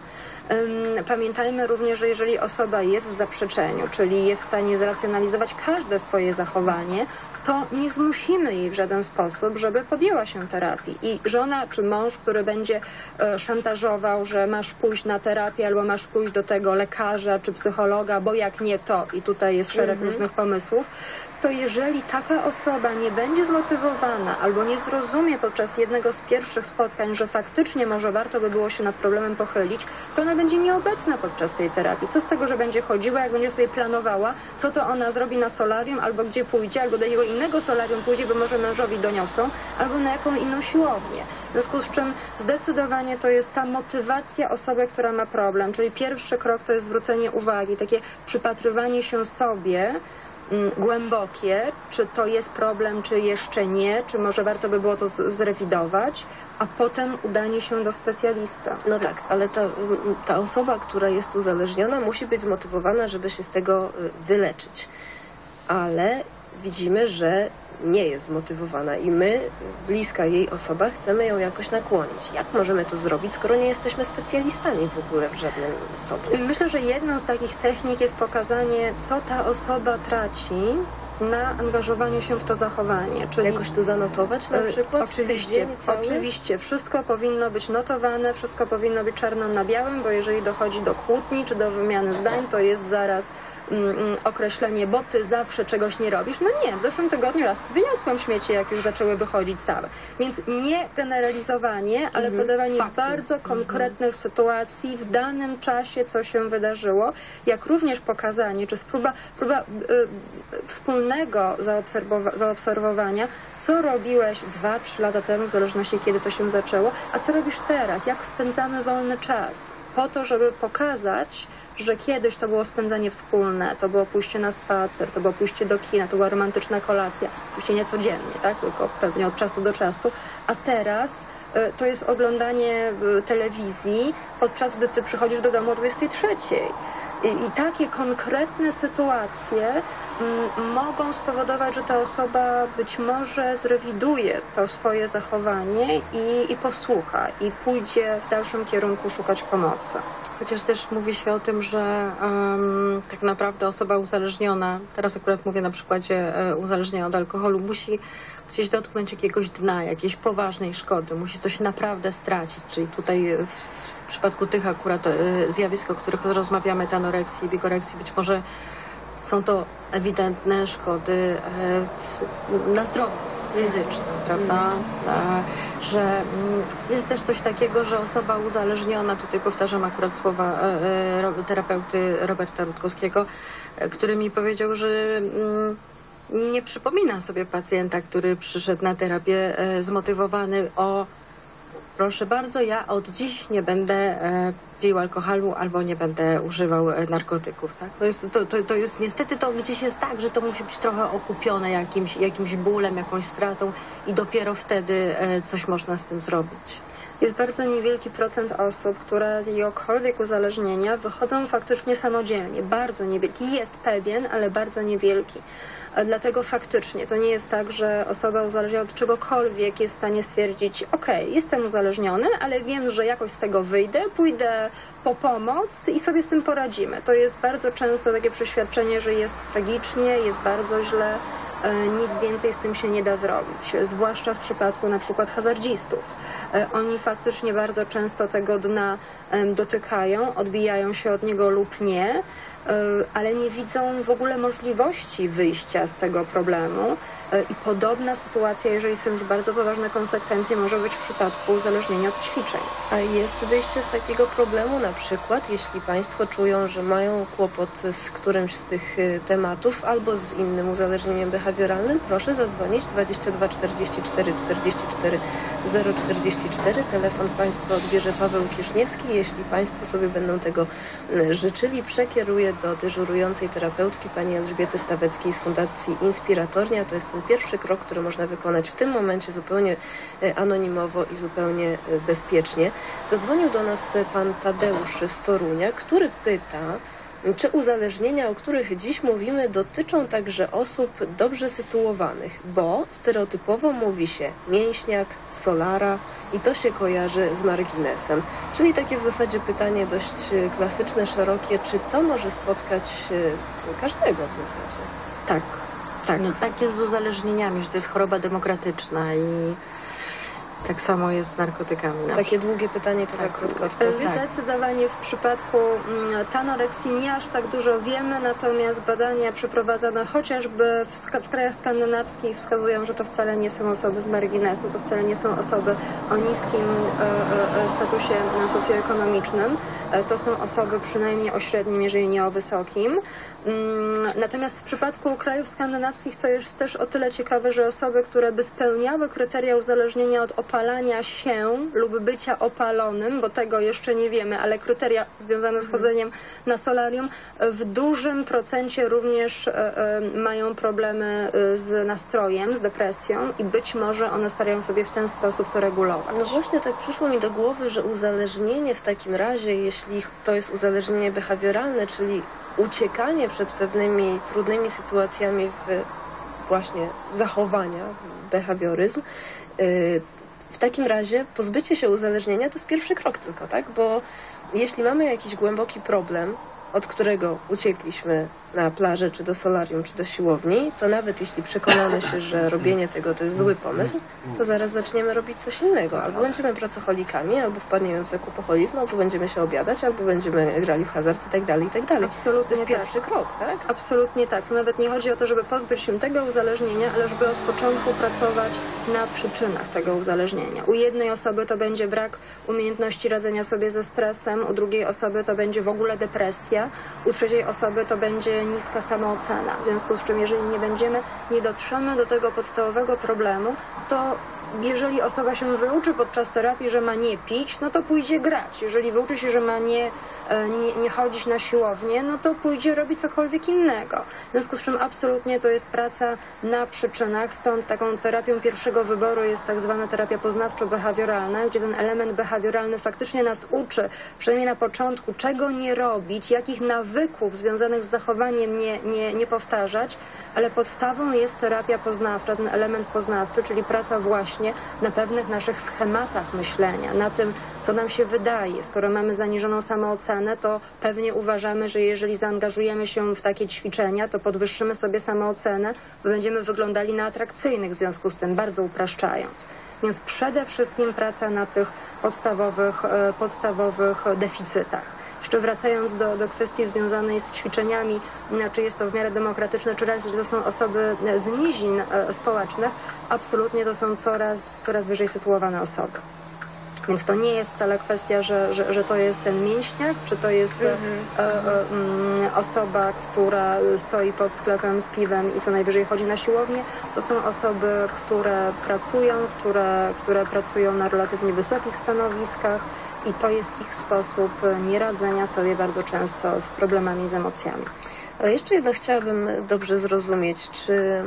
Pamiętajmy również, że jeżeli osoba jest w zaprzeczeniu, czyli jest w stanie zracjonalizować każde swoje zachowanie, to nie zmusimy jej w żaden sposób, żeby podjęła się terapii. I żona czy mąż, który będzie szantażował, że masz pójść na terapię albo masz pójść do tego lekarza czy psychologa, bo jak nie to, i tutaj jest szereg różnych pomysłów, to jeżeli taka osoba nie będzie zmotywowana albo nie zrozumie podczas jednego z pierwszych spotkań, że faktycznie może warto by było się nad problemem pochylić, to ona będzie nieobecna podczas tej terapii. Co z tego, że będzie chodziła, jak będzie sobie planowała, co to ona zrobi na solarium, albo gdzie pójdzie, albo do jego innego solarium pójdzie, bo może mężowi doniosą, albo na jaką inną siłownię. W związku z czym zdecydowanie to jest ta motywacja osoby, która ma problem. Czyli pierwszy krok to jest zwrócenie uwagi, takie przypatrywanie się sobie, głębokie, czy to jest problem, czy jeszcze nie, czy może warto by było to zrewidować, a potem udanie się do specjalista. No tak, ale ta osoba, która jest uzależniona, musi być zmotywowana, żeby się z tego wyleczyć. Ale widzimy, że nie jest zmotywowana i my, bliska jej osoba, chcemy ją jakoś nakłonić. Jak możemy to zrobić, skoro nie jesteśmy specjalistami w ogóle w żadnym stopniu? Myślę, że jedną z takich technik jest pokazanie, co ta osoba traci na angażowaniu się w to zachowanie. Czyli jakoś to zanotować na przykład? Oczywiście. Wszystko powinno być notowane, wszystko powinno być czarno na białym, bo jeżeli dochodzi do kłótni czy do wymiany zdań, to jest zaraz określenie, bo ty zawsze czegoś nie robisz. No nie, w zeszłym tygodniu raz wyniosłam śmieci, jak już zaczęły wychodzić same. Więc nie generalizowanie, ale podawanie bardzo konkretnych sytuacji w danym czasie, co się wydarzyło, jak również pokazanie, czy próba wspólnego zaobserwowania, co robiłeś 2-3 lata temu, w zależności kiedy to się zaczęło, a co robisz teraz, jak spędzamy wolny czas, po to, żeby pokazać, że kiedyś to było spędzanie wspólne, to było pójście na spacer, to było pójście do kina, to była romantyczna kolacja, pójście nie codziennie, tak? Tylko pewnie od czasu do czasu, a teraz to jest oglądanie telewizji, podczas gdy ty przychodzisz do domu o 23. I takie konkretne sytuacje mogą spowodować, że ta osoba być może zrewiduje to swoje zachowanie i posłucha i pójdzie w dalszym kierunku szukać pomocy. Chociaż też mówi się o tym, że tak naprawdę osoba uzależniona, teraz akurat mówię na przykładzie uzależnienia od alkoholu, musi gdzieś dotknąć jakiegoś dna, jakiejś poważnej szkody, musi coś naprawdę stracić, czyli tutaj w przypadku tych akurat zjawisk, o których rozmawiamy, anoreksji, bigoreksji, być może są to ewidentne szkody na zdrowiu fizycznym, prawda? Że jest też coś takiego, że osoba uzależniona, tutaj powtarzam akurat słowa terapeuty Roberta Rutkowskiego, który mi powiedział, że nie przypomina sobie pacjenta, który przyszedł na terapię zmotywowany proszę bardzo, ja od dziś nie będę pił alkoholu albo nie będę używał narkotyków. Tak? To jest niestety to gdzieś jest tak, że to musi być trochę okupione jakimś bólem, jakąś stratą i dopiero wtedy coś można z tym zrobić. Jest bardzo niewielki procent osób, które z jakiegokolwiek uzależnienia wychodzą faktycznie samodzielnie. Bardzo niewielki. Jest pewien, ale bardzo niewielki. Dlatego faktycznie to nie jest tak, że osoba uzależniona od czegokolwiek jest w stanie stwierdzić, okej, jestem uzależniony, ale wiem, że jakoś z tego wyjdę, pójdę po pomoc i sobie z tym poradzimy. To jest bardzo często takie przeświadczenie, że jest tragicznie, jest bardzo źle, nic więcej z tym się nie da zrobić. Zwłaszcza w przypadku na przykład hazardzistów. Oni faktycznie bardzo często tego dna dotykają, odbijają się od niego lub nie, ale nie widzą w ogóle możliwości wyjścia z tego problemu i podobna sytuacja, jeżeli są już bardzo poważne konsekwencje, może być w przypadku uzależnienia od ćwiczeń. A jest wyjście z takiego problemu na przykład, jeśli Państwo czują, że mają kłopot z którymś z tych tematów albo z innym uzależnieniem behawioralnym, proszę zadzwonić 22 44 44 044. Telefon Państwa odbierze Paweł Kieszniewski. Jeśli Państwo sobie będą tego życzyli, przekieruję do dyżurującej terapeutki pani Elżbiety Staweckiej z Fundacji Inspiratornia. To jest ten pierwszy krok, który można wykonać w tym momencie zupełnie anonimowo i zupełnie bezpiecznie. Zadzwonił do nas pan Tadeusz z Torunia, który pyta, czy uzależnienia, o których dziś mówimy, dotyczą także osób dobrze sytuowanych, bo stereotypowo mówi się mięśniak, solara i to się kojarzy z marginesem. Czyli takie w zasadzie pytanie dość klasyczne, szerokie, czy to może spotkać każdego w zasadzie? Tak. No, tak jest z uzależnieniami, że to jest choroba demokratyczna i tak samo jest z narkotykami. Takie długie pytanie, to tak krótka odpowiedź. Zdecydowanie w przypadku anoreksji nie aż tak dużo wiemy, natomiast badania przeprowadzone chociażby w krajach skandynawskich wskazują, że to wcale nie są osoby z marginesu, to wcale nie są osoby o niskim statusie socjoekonomicznym. To są osoby przynajmniej o średnim, jeżeli nie o wysokim. Natomiast w przypadku krajów skandynawskich to jest też o tyle ciekawe, że osoby, które by spełniały kryteria uzależnienia od opalania się lub bycia opalonym, bo tego jeszcze nie wiemy, ale kryteria związane z chodzeniem na solarium w dużym procencie również mają problemy z nastrojem, z depresją i być może one starają sobie w ten sposób to regulować. No właśnie tak przyszło mi do głowy, że uzależnienie w takim razie, jeśli to jest uzależnienie behawioralne, czyli uciekanie przed pewnymi trudnymi sytuacjami w właśnie zachowania, behawioryzm. W takim razie pozbycie się uzależnienia to jest pierwszy krok tylko, tak? Bo jeśli mamy jakiś głęboki problem, od którego uciekliśmy na plażę, czy do solarium, czy do siłowni, to nawet jeśli przekonamy się, że robienie tego to jest zły pomysł, to zaraz zaczniemy robić coś innego. Albo będziemy pracocholikami, albo wpadniemy w zakupoholizm, albo będziemy się obiadać, albo będziemy grali w hazard i tak dalej, i tak dalej. Absolutnie to jest pierwszy krok, tak? Absolutnie tak. To nawet nie chodzi o to, żeby pozbyć się tego uzależnienia, ale żeby od początku pracować na przyczynach tego uzależnienia. U jednej osoby to będzie brak umiejętności radzenia sobie ze stresem, u drugiej osoby to będzie w ogóle depresja, u trzeciej osoby to będzie niska samoocena. W związku z czym, jeżeli nie dotrzemy do tego podstawowego problemu, to jeżeli osoba się wyuczy podczas terapii, że ma nie pić, no to pójdzie grać. Jeżeli wyuczy się, że ma nie chodzić na siłownię, no to pójdzie robić cokolwiek innego. W związku z czym absolutnie to jest praca na przyczynach, stąd taką terapią pierwszego wyboru jest tak zwana terapia poznawczo-behawioralna, gdzie ten element behawioralny faktycznie nas uczy, przynajmniej na początku, czego nie robić, jakich nawyków związanych z zachowaniem nie powtarzać, ale podstawą jest terapia poznawcza, ten element poznawczy, czyli praca właśnie na pewnych naszych schematach myślenia, na tym, co nam się wydaje. Skoro mamy zaniżoną samoocenę, to pewnie uważamy, że jeżeli zaangażujemy się w takie ćwiczenia, to podwyższymy sobie samoocenę, bo będziemy wyglądali na atrakcyjnych w związku z tym, bardzo upraszczając. Więc przede wszystkim praca na tych podstawowych deficytach. Jeszcze wracając do kwestii związanej z ćwiczeniami, czy jest to w miarę demokratyczne, czy raczej to są osoby z nizin społecznych, absolutnie to są coraz wyżej sytuowane osoby. Więc to nie jest wcale kwestia, że to jest ten mięśniak, czy to jest osoba, która stoi pod sklepem z piwem i co najwyżej chodzi na siłownię. To są osoby, które pracują na relatywnie wysokich stanowiskach i to jest ich sposób nieradzenia sobie bardzo często z problemami, z emocjami. Ale jeszcze jedno chciałabym dobrze zrozumieć, czy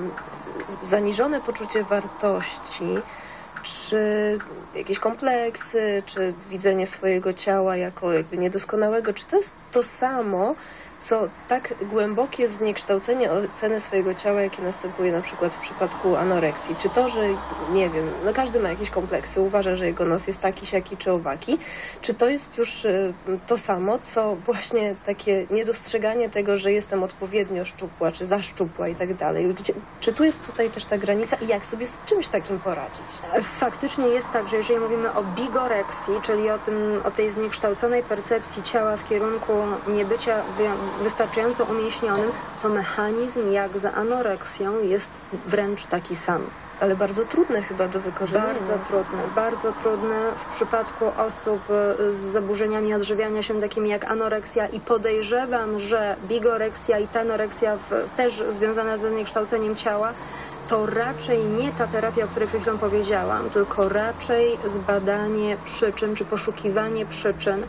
zaniżone poczucie wartości, czy jakieś kompleksy, czy widzenie swojego ciała jako jakby niedoskonałego, czy to jest to samo, co tak głębokie zniekształcenie oceny swojego ciała, jakie następuje na przykład w przypadku anoreksji. Czy to, że, nie wiem, no każdy ma jakieś kompleksy, uważa, że jego nos jest taki, siaki czy owaki, czy to jest już to samo, co właśnie takie niedostrzeganie tego, że jestem odpowiednio szczupła, czy za szczupła i tak dalej. Czy tu jest tutaj też ta granica i jak sobie z czymś takim poradzić? Faktycznie jest tak, że jeżeli mówimy o bigoreksji, czyli o tej zniekształconej percepcji ciała w kierunku niebycia wystarczająco umięśnionym, to mechanizm jak za anoreksją jest wręcz taki sam. Ale bardzo trudne chyba do wykorzystania. Bardzo trudne w przypadku osób z zaburzeniami odżywiania się takimi jak anoreksja i podejrzewam, że bigoreksja i tanoreksja też związana ze zniekształceniem ciała, to raczej nie ta terapia, o której przed chwilą powiedziałam, tylko raczej zbadanie przyczyn, czy poszukiwanie przyczyn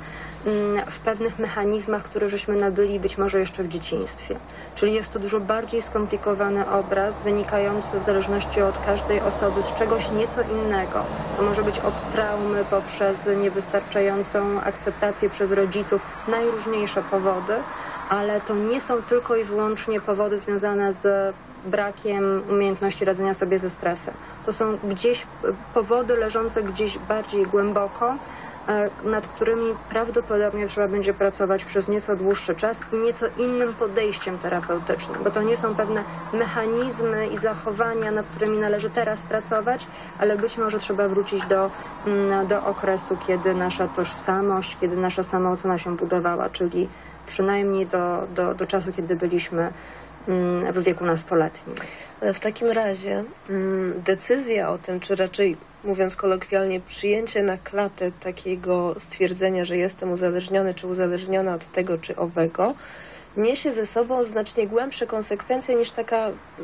w pewnych mechanizmach, które żeśmy nabyli być może jeszcze w dzieciństwie. Czyli jest to dużo bardziej skomplikowany obraz, wynikający w zależności od każdej osoby z czegoś nieco innego. To może być od traumy poprzez niewystarczającą akceptację przez rodziców, najróżniejsze powody, ale to nie są tylko i wyłącznie powody związane z brakiem umiejętności radzenia sobie ze stresem. To są gdzieś powody leżące gdzieś bardziej głęboko, nad którymi prawdopodobnie trzeba będzie pracować przez nieco dłuższy czas i nieco innym podejściem terapeutycznym, bo to nie są pewne mechanizmy i zachowania, nad którymi należy teraz pracować, ale być może trzeba wrócić do okresu, kiedy nasza tożsamość, kiedy nasza samoocena się budowała, czyli przynajmniej do czasu, kiedy byliśmy w wieku nastoletnim. Ale w takim razie decyzja o tym, czy raczej, mówiąc kolokwialnie, przyjęcie na klatę takiego stwierdzenia, że jestem uzależniony czy uzależniona od tego czy owego, niesie ze sobą znacznie głębsze konsekwencje niż taka,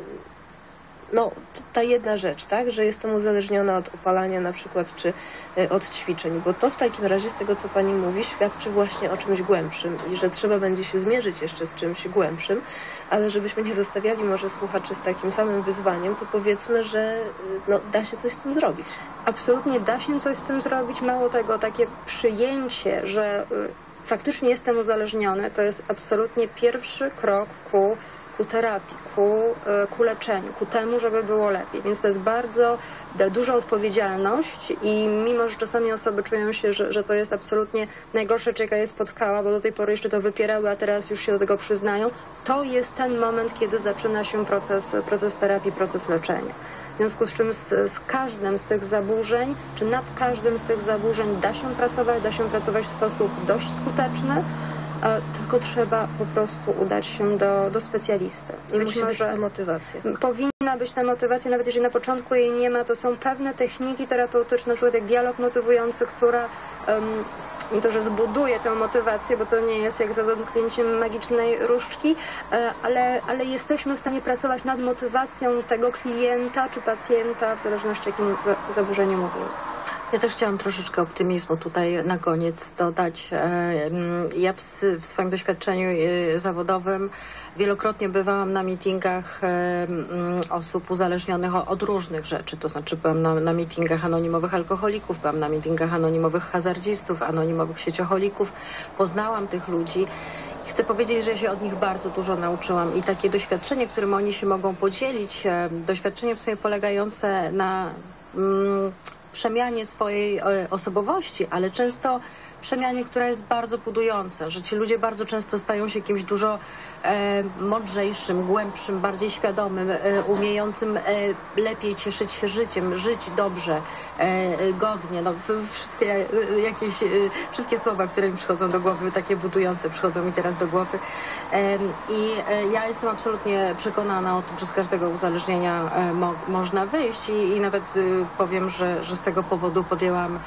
no, ta jedna rzecz, tak, że jestem uzależniona od opalania na przykład, czy od ćwiczeń, bo to w takim razie z tego, co Pani mówi, świadczy właśnie o czymś głębszym i że trzeba będzie się zmierzyć jeszcze z czymś głębszym, ale żebyśmy nie zostawiali może słuchaczy z takim samym wyzwaniem, to powiedzmy, że no, da się coś z tym zrobić. Absolutnie da się coś z tym zrobić, mało tego, takie przyjęcie, że faktycznie jestem uzależniony, to jest absolutnie pierwszy krok ku ku terapii, ku leczeniu, ku temu, żeby było lepiej. Więc to jest bardzo duża odpowiedzialność i mimo, że czasami osoby czują się, że to jest absolutnie najgorsza rzecz, jaka je spotkała, bo do tej pory jeszcze to wypierały, a teraz już się do tego przyznają, to jest ten moment, kiedy zaczyna się proces terapii, proces leczenia. W związku z czym z każdym z tych zaburzeń, czy nad każdym z tych zaburzeń da się pracować w sposób dość skuteczny, tylko trzeba po prostu udać się do specjalisty. I musi być ta motywacja. Powinna być ta motywacja, nawet jeżeli na początku jej nie ma, to są pewne techniki terapeutyczne, na przykład jak dialog motywujący, która nie to, że zbuduje tę motywację, bo to nie jest jak za dotknięciem magicznej różdżki, ale jesteśmy w stanie pracować nad motywacją tego klienta czy pacjenta, w zależności o jakim zaburzeniu mówimy. Ja też chciałam troszeczkę optymizmu tutaj na koniec dodać. Ja w swoim doświadczeniu zawodowym wielokrotnie bywałam na meetingach osób uzależnionych od różnych rzeczy. To znaczy byłam na meetingach anonimowych alkoholików, byłam na meetingach anonimowych hazardzistów, anonimowych siecioholików. Poznałam tych ludzi. Chcę powiedzieć, że ja się od nich bardzo dużo nauczyłam i takie doświadczenie, którym oni się mogą podzielić, doświadczenie w sumie polegające na przemianie swojej osobowości, ale często przemianie, która jest bardzo budująca, że ci ludzie bardzo często stają się kimś dużo mądrzejszym, głębszym, bardziej świadomym, umiejącym lepiej cieszyć się życiem, żyć dobrze, godnie. No, wszystkie słowa, które mi przychodzą do głowy, takie budujące, przychodzą mi teraz do głowy. I ja jestem absolutnie przekonana o tym, że z każdego uzależnienia można wyjść i nawet powiem, że z tego powodu podjęłam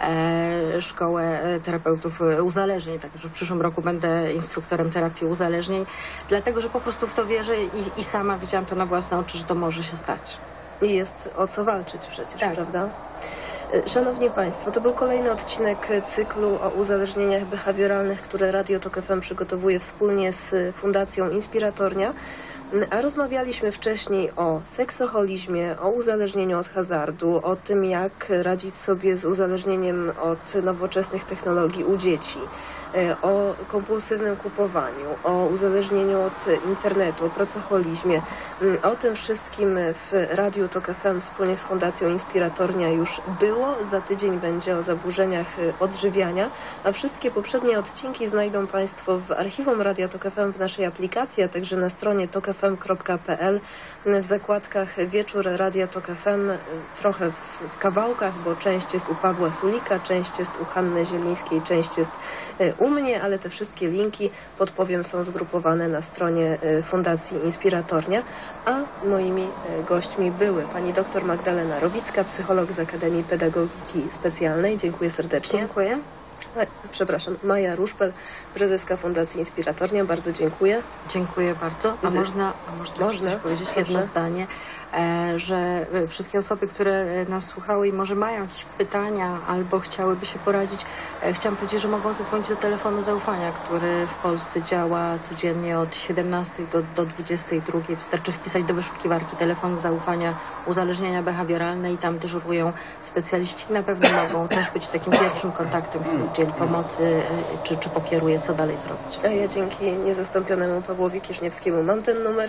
szkołę terapeutów uzależnień, także w przyszłym roku będę instruktorem terapii uzależnień, dlatego, że po prostu w to wierzę i sama widziałam to na własne oczy, że to może się stać. I jest o co walczyć przecież, tak, prawda? Szanowni Państwo, to był kolejny odcinek cyklu o uzależnieniach behawioralnych, które Radio Tok FM przygotowuje wspólnie z Fundacją Inspiratornia. A rozmawialiśmy wcześniej o seksoholizmie, o uzależnieniu od hazardu, o tym, jak radzić sobie z uzależnieniem od nowoczesnych technologii u dzieci, o kompulsywnym kupowaniu, o uzależnieniu od internetu, o pracoholizmie. O tym wszystkim w Radiu Tok FM wspólnie z Fundacją Inspiratornia już było. Za tydzień będzie o zaburzeniach odżywiania, a wszystkie poprzednie odcinki znajdą Państwo w archiwum Radia Tok FM w naszej aplikacji, a także na stronie tokfm.pl w zakładkach Wieczór Radia Tok FM, trochę w kawałkach, bo część jest u Pawła Sulika, część jest u Hanny Zielińskiej, część jest u mnie, ale te wszystkie linki, podpowiem, są zgrupowane na stronie Fundacji Inspiratornia, a moimi gośćmi były pani dr Magdalena Rowicka, psycholog z Akademii Pedagogiki Specjalnej. Dziękuję serdecznie. Dziękuję. Przepraszam, Maja Ruszpel, prezeska Fundacji Inspiratornia. Bardzo dziękuję. Dziękuję bardzo. A można coś powiedzieć? Jedno zdanie, że wszystkie osoby, które nas słuchały i może mają jakieś pytania albo chciałyby się poradzić, chciałam powiedzieć, że mogą zadzwonić do telefonu zaufania, który w Polsce działa codziennie od 17 do 22. Wystarczy wpisać do wyszukiwarki telefon zaufania uzależnienia behawioralne i tam dyżurują specjaliści. Na pewno mogą też być takim pierwszym kontaktem, który udzieli pomocy czy pokieruje, co dalej zrobić. A ja dzięki niezastąpionemu Pawłowi Kiszniewskiemu mam ten numer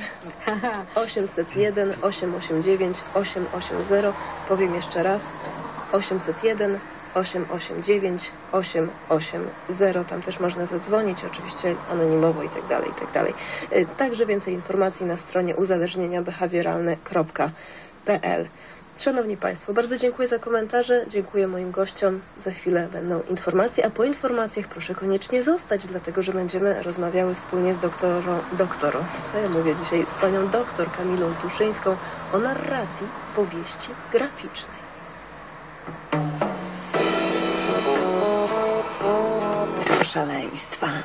801 889 880. Powiem jeszcze raz 801 889 880. Tam też można zadzwonić, oczywiście anonimowo i tak dalej, i tak dalej. Także więcej informacji na stronie uzależnieniabehawioralne.pl. Szanowni Państwo, bardzo dziękuję za komentarze, dziękuję moim gościom. Za chwilę będą informacje, a po informacjach proszę koniecznie zostać, dlatego że będziemy rozmawiały wspólnie z co ja mówię dzisiaj, z panią doktor Kamilą Tuszyńską o narracji powieści graficznej. Szaleństwa.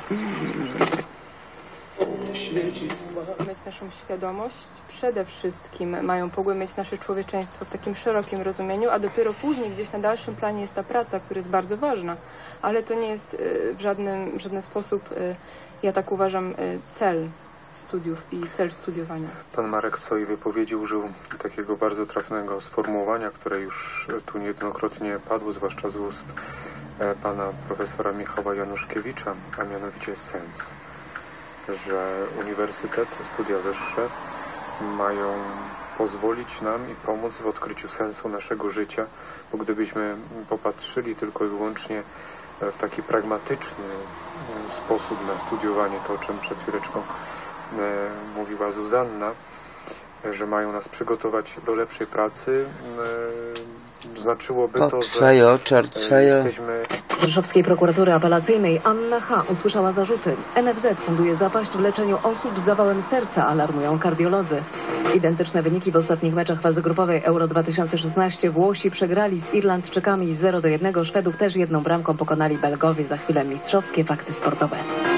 Mieć naszą świadomość, przede wszystkim mają pogłębiać nasze człowieczeństwo w takim szerokim rozumieniu, a dopiero później gdzieś na dalszym planie jest ta praca, która jest bardzo ważna, ale to nie jest w żaden sposób, ja tak uważam, cel studiów i cel studiowania. Pan Marek w swojej wypowiedzi użył takiego bardzo trafnego sformułowania, które już tu niejednokrotnie padło, zwłaszcza z ust pana profesora Michała Januszkiewicza, a mianowicie sens. że uniwersytet, studia wyższe mają pozwolić nam i pomóc w odkryciu sensu naszego życia, bo gdybyśmy popatrzyli tylko i wyłącznie w taki pragmatyczny sposób na studiowanie, to o czym przed chwileczką mówiła Zuzanna, że mają nas przygotować do lepszej pracy, znaczyłoby to, że jesteśmy... Z Rzeszowskiej Prokuratury Apelacyjnej Anna H. usłyszała zarzuty. NFZ funduje zapaść w leczeniu osób z zawałem serca, alarmują kardiolodzy. Identyczne wyniki w ostatnich meczach fazy grupowej Euro 2016. Włosi przegrali z Irlandczykami 0-1. Szwedów też 1 bramką pokonali Belgowie. Za chwilę mistrzowskie fakty sportowe.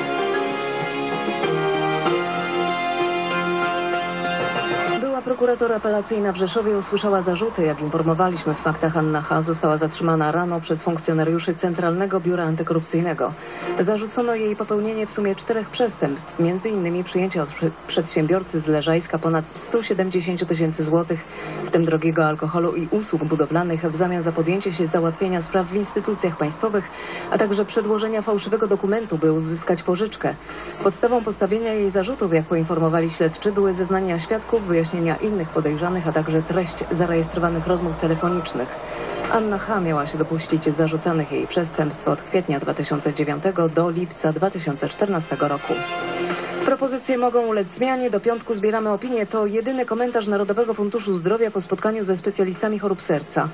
Prokuratura apelacyjna w Rzeszowie usłyszała zarzuty. Jak informowaliśmy w faktach, Anna H. została zatrzymana rano przez funkcjonariuszy Centralnego Biura Antykorupcyjnego. Zarzucono jej popełnienie w sumie 4 przestępstw, m.in. przyjęcie od przedsiębiorcy z Leżajska ponad 170 tysięcy złotych, w tym drogiego alkoholu i usług budowlanych w zamian za podjęcie się załatwienia spraw w instytucjach państwowych, a także przedłożenia fałszywego dokumentu, by uzyskać pożyczkę. Podstawą postawienia jej zarzutów, jak poinformowali śledczy, były zeznania świadków, wyjaśnienia innych podejrzanych, a także treść zarejestrowanych rozmów telefonicznych. Anna H. miała się dopuścić zarzucanych jej przestępstw od kwietnia 2009 do lipca 2014 roku. Propozycje mogą ulec zmianie. Do piątku zbieramy opinię. To jedyny komentarz Narodowego Funduszu Zdrowia po spotkaniu ze specjalistami chorób serca.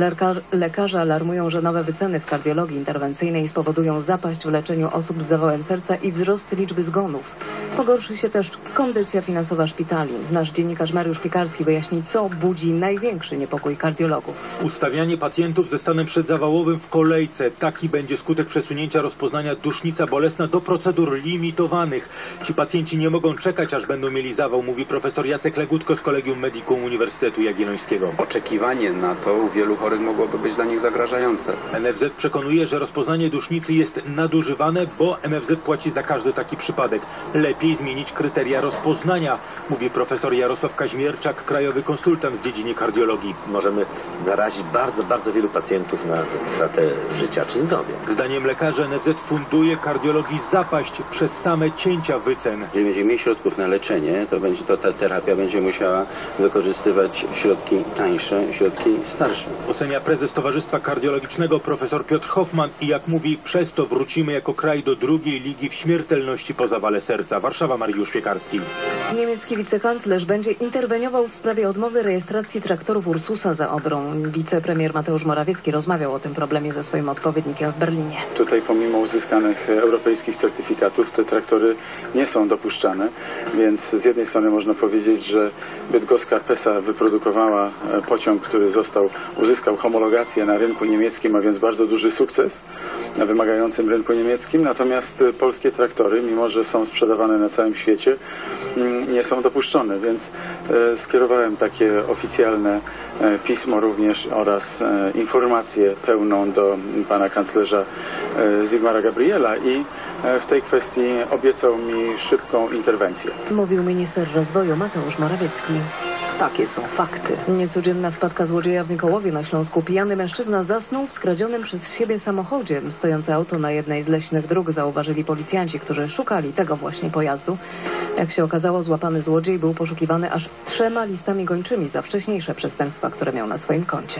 Lekarze alarmują, że nowe wyceny w kardiologii interwencyjnej spowodują zapaść w leczeniu osób z zawałem serca i wzrost liczby zgonów. Pogorszy się też kondycja finansowa szpitali. Nasz dziennikarz Mariusz Piekarski wyjaśni, co budzi największy niepokój kardiologów. Ustawianie pacjentów ze stanem przedzawałowym w kolejce. Taki będzie skutek przesunięcia rozpoznania dusznica bolesna do procedur limitowanych. Ci pacjenci nie mogą czekać, aż będą mieli zawał, mówi profesor Jacek Legutko z Kolegium Medicum Uniwersytetu Jagiellońskiego. Oczekiwanie na to u wielu chorych mogłoby być dla nich zagrażające. NFZ przekonuje, że rozpoznanie dusznicy jest nadużywane, bo NFZ płaci za każdy taki przypadek. Lepiej zmienić kryteria rozpoznania, mówi profesor Jarosław Kaźmierczak, krajowy konsultant w dziedzinie kardiologii. Możemy narazić bardzo wielu pacjentów na utratę życia czy zdrowia. Zdaniem lekarzy NFZ funduje kardiologii zapaść przez same cięcia wycen. Jeżeli będziemy mieli środków na leczenie, to ta terapia będzie musiała wykorzystywać środki tańsze, środki starsze. Ocenia prezes Towarzystwa Kardiologicznego profesor Piotr Hoffman i jak mówi, przez to wrócimy jako kraj do drugiej ligi w śmiertelności po zawale serca. Warszawa, Mariusz Piekarski. Niemiecki wicekanclerz będzie interweniował w sprawie odmowy rejestracji traktorów Ursusa za Odrą. Wicepremier Mateusz Morawiecki rozmawiał o tym problemie ze swoim odpowiednikiem w Berlinie. Tutaj pomimo uzyskanych europejskich certyfikatów te traktory nie są dopuszczane, więc z jednej strony można powiedzieć, że bydgoska PESA wyprodukowała pociąg, który uzyskał homologację na rynku niemieckim, a więc bardzo duży sukces na wymagającym rynku niemieckim, natomiast polskie traktory, mimo że są sprzedawane na całym świecie, nie są dopuszczone, więc skierowałem takie oficjalne pismo również oraz informację pełną do pana kanclerza Sigmara Gabriela i w tej kwestii obiecał mi szybką interwencję. Mówił minister rozwoju Mateusz Morawiecki. Takie są fakty. Niecodzienna wpadka złodzieja w Mikołowie na Śląsku. Pijany mężczyzna zasnął w skradzionym przez siebie samochodzie. Stojące auto na jednej z leśnych dróg zauważyli policjanci, którzy szukali tego właśnie pojazdu. Jak się okazało, złapany złodziej był poszukiwany aż 3 listami gończymi za wcześniejsze przestępstwa, które miał na swoim koncie.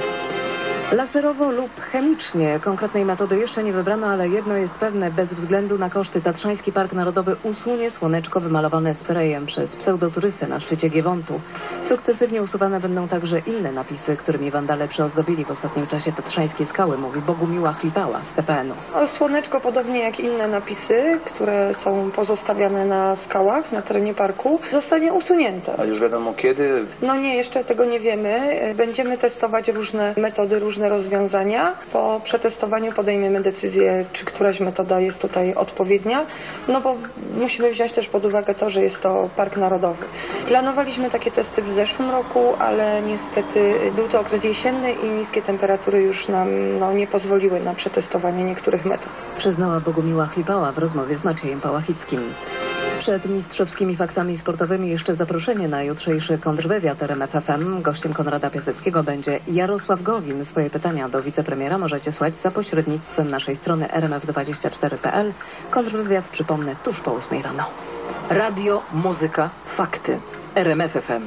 Laserowo lub chemicznie. Konkretnej metody jeszcze nie wybrano, ale jedno jest pewne. Bez względu na koszty Tatrzański Park Narodowy usunie słoneczko wymalowane sprayem przez pseudoturystę na szczycie Giewontu. Sukcesywnie usuwane będą także inne napisy, którymi wandale przyozdobili w ostatnim czasie tatrzańskie skały, mówi Bogumiła Chlipała z TPN-u. Słoneczko, podobnie jak inne napisy, które są pozostawiane na skałach na terenie parku, zostanie usunięte. A już wiadomo kiedy? No nie, jeszcze tego nie wiemy. Będziemy testować różne metody, różne rozwiązania. Po przetestowaniu podejmiemy decyzję, czy któraś metoda jest tutaj odpowiednia, no bo musimy wziąć też pod uwagę to, że jest to park narodowy. Planowaliśmy takie testy w zeszłym roku, ale niestety był to okres jesienny i niskie temperatury już nam nie pozwoliły na przetestowanie niektórych metod. Przyznała Bogumiła Chlipała w rozmowie z Maciejem Pałachickim. Przed mistrzowskimi faktami sportowymi jeszcze zaproszenie na jutrzejszy kontrwywiad RMF FM. Gościem Konrada Piaseckiego będzie Jarosław Gowin. Swoje pytania do wicepremiera możecie słać za pośrednictwem naszej strony rmf24.pl. Kontrwywiad, przypomnę, tuż po 8 rano. Radio, muzyka, fakty. RMF FM.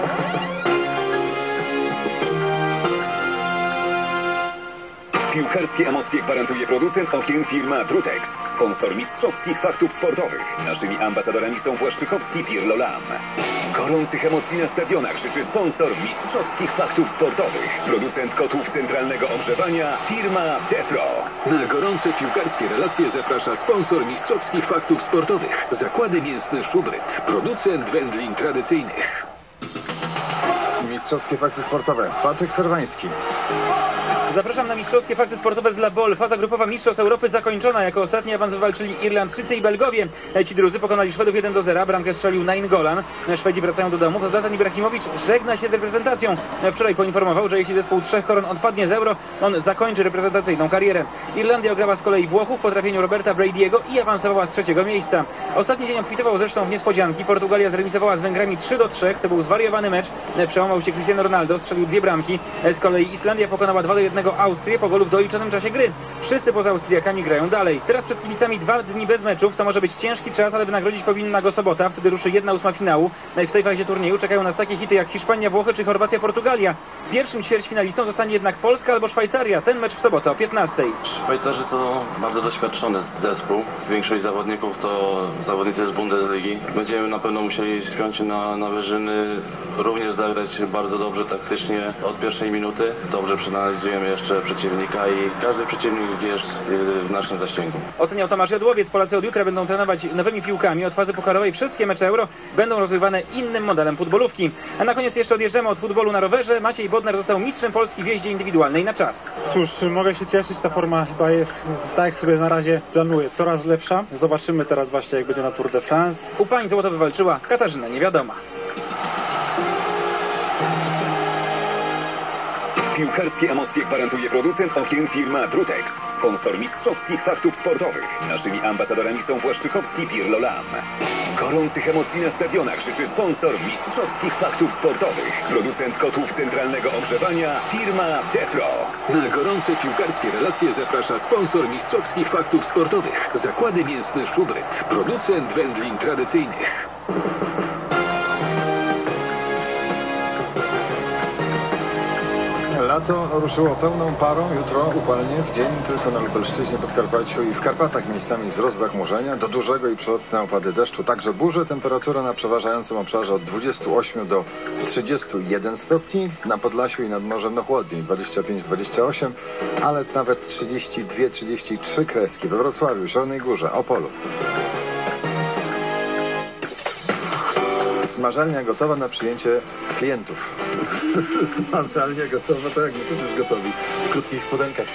Piłkarskie emocje gwarantuje producent okien firma Drutex, sponsor mistrzowskich faktów sportowych. Naszymi ambasadorami są Błaszczykowski, Pirlo, Lam. Gorących emocji na stadionach życzy sponsor mistrzowskich faktów sportowych. Producent kotłów centralnego ogrzewania firma Defro. Na gorące piłkarskie relacje zaprasza sponsor mistrzowskich faktów sportowych. Zakłady mięsne Szubryt. Producent wędlin tradycyjnych. Mistrzowskie fakty sportowe. Patryk Serwański. Zapraszam na mistrzowskie fakty sportowe z La Bol. Faza grupowa Mistrzostw Europy zakończona. Jako ostatni awans wywalczyli Irlandczycy i Belgowie. Ci drudzy pokonali Szwedów 1-0. Bramkę strzelił Nainggolan. Szwedzi wracają do domu. Zlatan Ibrahimowicz żegna się z reprezentacją. Wczoraj poinformował, że jeśli zespół trzech koron odpadnie z Euro, on zakończy reprezentacyjną karierę. Irlandia ograła z kolei Włochów po trafieniu Roberta Brady'ego i awansowała z trzeciego miejsca. Ostatni dzień obfitował zresztą w niespodzianki. Portugalia zremisowała z Węgrami 3-3. To był zwariowany mecz. Przełamał się Cristiano Ronaldo, strzelił 2 bramki. Z kolei Islandia pokonała 2-1 Austrię po golu w doliczonym czasie gry. Wszyscy poza Austriakami grają dalej. Teraz przed kibicami 2 dni bez meczów. To może być ciężki czas, ale wynagrodzić powinna go sobota. Wtedy ruszy 1/8 finału. W tej fazie turnieju czekają nas takie hity jak Hiszpania, Włochy czy Chorwacja, Portugalia. Pierwszym ćwierćfinalistą zostanie jednak Polska albo Szwajcaria. Ten mecz w sobotę o 15. Szwajcarzy to bardzo doświadczony zespół. Większość zawodników to zawodnicy z Bundesligi. Będziemy na pewno musieli spiąć się na wyżyny, również zagrać bardzo dobrze taktycznie od pierwszej minuty. Dobrze przeanalizujemy jeszcze przeciwnika i każdy przeciwnik jest w naszym zasięgu. Oceniał Tomasz Jodłowiec. Polacy od jutra będą trenować nowymi piłkami. Od fazy pucharowej wszystkie mecze Euro będą rozgrywane innym modelem futbolówki. A na koniec jeszcze odjeżdżamy od futbolu na rowerze. Maciej Bodnar został mistrzem Polski w jeździe indywidualnej na czas. Cóż, mogę się cieszyć. Ta forma chyba jest tak, jak sobie na razie planuję, coraz lepsza. Zobaczymy teraz właśnie, jak będzie na Tour de France. U pań złoto wywalczyła Katarzyna Niewiadoma. Piłkarskie emocje gwarantuje producent okien firma Drutex, sponsor mistrzowskich faktów sportowych. Naszymi ambasadorami są Błaszczykowski, Pirlo, Lam. Gorących emocji na stadionach życzy sponsor mistrzowskich faktów sportowych. Producent kotłów centralnego ogrzewania firma Defro. Na gorące piłkarskie relacje zaprasza sponsor mistrzowskich faktów sportowych. Zakłady mięsne Szubryt. Producent wędlin tradycyjnych. Lato ruszyło pełną parą. Jutro upalnie w dzień tylko na Lubelszczyźnie, Podkarpaciu i w Karpatach miejscami wzrost zachmurzenia, do dużego i przelotne opady deszczu, także burze. Temperatura na przeważającym obszarze od 28 do 31 stopni. Na Podlasiu i nad morzem chłodniej, 25-28, ale nawet 32-33 kreski we Wrocławiu, Zielonej Górze, Opolu. Smażalnia gotowa na przyjęcie klientów. Smażalnia gotowa, tak, my tu już gotowi. W krótkich spodenkach.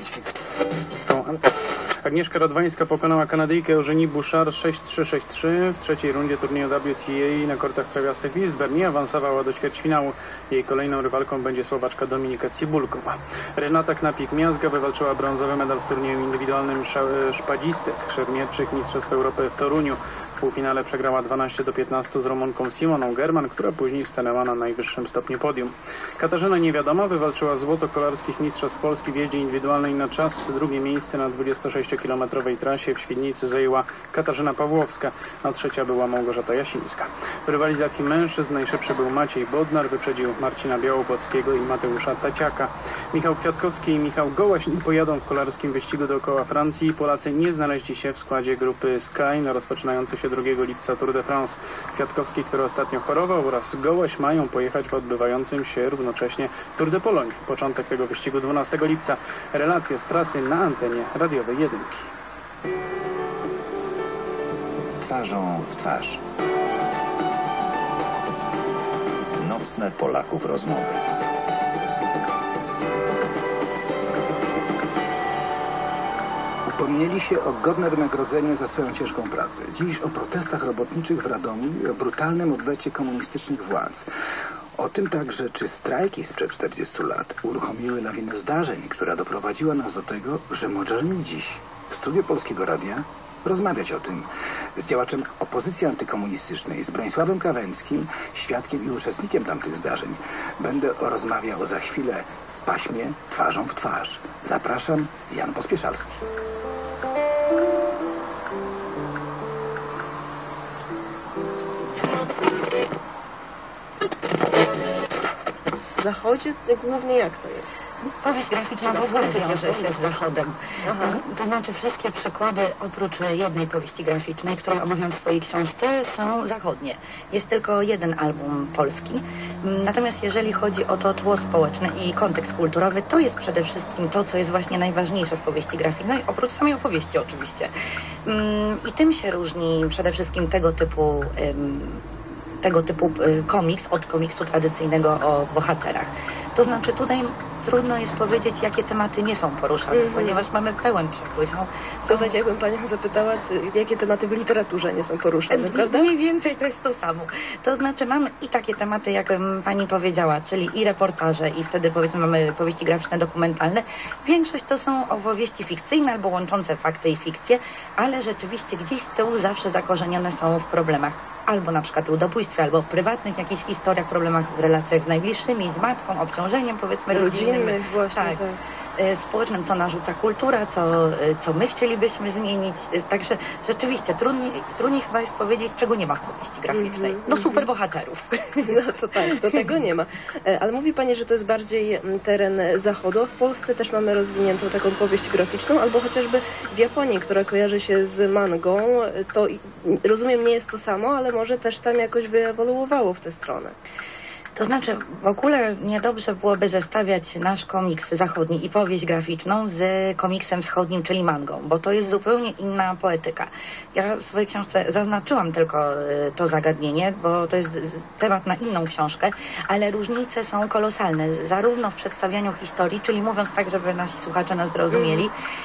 Agnieszka Radwańska pokonała Kanadyjkę Eugenie Bouchard 6-3-6-3 w trzeciej rundzie turnieju WTA na kortach trawiastych w Eastbourne. Awansowała do ćwierćfinału. Jej kolejną rywalką będzie Słowaczka Dominika Cibulkowa. Renata Knapik-Miazga wywalczyła brązowy medal w turnieju indywidualnym szpadzistek szermierczych Mistrzostw Europy w Toruniu. W półfinale przegrała 12-15 z Rumunką Simoną German, która później stanęła na najwyższym stopniu podium. Katarzyna Niewiadoma wywalczyła złoto kolarskich Mistrzostw Polski w jeździe indywidualnej na czas. Drugie miejsce na 26-kilometrowej trasie w Świdnicy zajęła Katarzyna Pawłowska, a trzecia była Małgorzata Jasińska. W rywalizacji mężczyzn najszybszy był Maciej Bodnar, wyprzedził Marcina Białopłockiego i Mateusza Taciaka. Michał Kwiatkowski i Michał Gołaś pojadą w kolarskim wyścigu dookoła Francji. Polacy nie znaleźli się w składzie grupy Sky na rozpoczynający się 2 lipca Tour de France. Kwiatkowski, który ostatnio chorował, oraz Gołaś mają pojechać w odbywającym się równocześnie Tour de Pologne. Początek tego wyścigu 12 lipca. Relacje z trasy na antenie radiowej Jedynki. Twarzą w twarz. Nocne Polaków rozmowy. Upomnieli się o godne wynagrodzenie za swoją ciężką pracę. Dziś o protestach robotniczych w Radomiu i o brutalnym odwecie komunistycznych władz. O tym także, czy strajki sprzed 40 lat uruchomiły lawinę zdarzeń, która doprowadziła nas do tego, że możemy dziś w studiu Polskiego Radia rozmawiać o tym. z działaczem opozycji antykomunistycznej, z Bronisławem Kawęckim, świadkiem i uczestnikiem tamtych zdarzeń. Będę rozmawiał za chwilę w paśmie Twarzą w twarz. Zapraszam, Jan Pospieszalski. W Zachodzie głównie jak to jest? Powieść graficzna w ogóle wiąże się z Zachodem. To znaczy wszystkie przykłady oprócz jednej powieści graficznej, które omawiam w swojej książce, są zachodnie. Jest tylko jeden album polski. Natomiast jeżeli chodzi o to tło społeczne i kontekst kulturowy, to jest przede wszystkim to, co jest właśnie najważniejsze w powieści graficznej, oprócz samej opowieści oczywiście. I tym się różni przede wszystkim tego typu komiks od komiksu tradycyjnego o bohaterach. To znaczy tutaj trudno jest powiedzieć, jakie tematy nie są poruszane, ponieważ mamy pełen przekrój. To tak jakbym Panią zapytała, jakie tematy w literaturze nie są poruszane, prawda? Mniej więcej to jest to samo. To znaczy mamy i takie tematy, jak Pani powiedziała, czyli i reportaże, i wtedy powiedzmy mamy powieści graficzne, dokumentalne. Większość to są opowieści fikcyjne albo łączące fakty i fikcję, ale rzeczywiście gdzieś z tyłu zawsze zakorzenione są w problemach. Albo na przykład ludobójstwie, albo prywatnych jakichś historiach, problemach w relacjach z najbliższymi, z matką, obciążeniem powiedzmy rodzinnym, właśnie, tak. Społecznym, co narzuca kultura, co my chcielibyśmy zmienić. Także rzeczywiście trudniej chyba jest powiedzieć, czego nie ma w powieści graficznej. No super bohaterów. No to tak, to tego nie ma. Ale mówi Pani, że to jest bardziej teren Zachodu. W Polsce też mamy rozwiniętą taką powieść graficzną, albo chociażby w Japonii, która kojarzy się z mangą. To rozumiem, nie jest to samo, ale może też tam jakoś wyewoluowało w tę stronę. To znaczy w ogóle niedobrze byłoby zestawiać nasz komiks zachodni i powieść graficzną z komiksem wschodnim, czyli mangą, bo to jest zupełnie inna poetyka. Ja w swojej książce zaznaczyłam tylko to zagadnienie, bo to jest temat na inną książkę, ale różnice są kolosalne, zarówno w przedstawianiu historii, czyli mówiąc tak, żeby nasi słuchacze nas zrozumieli,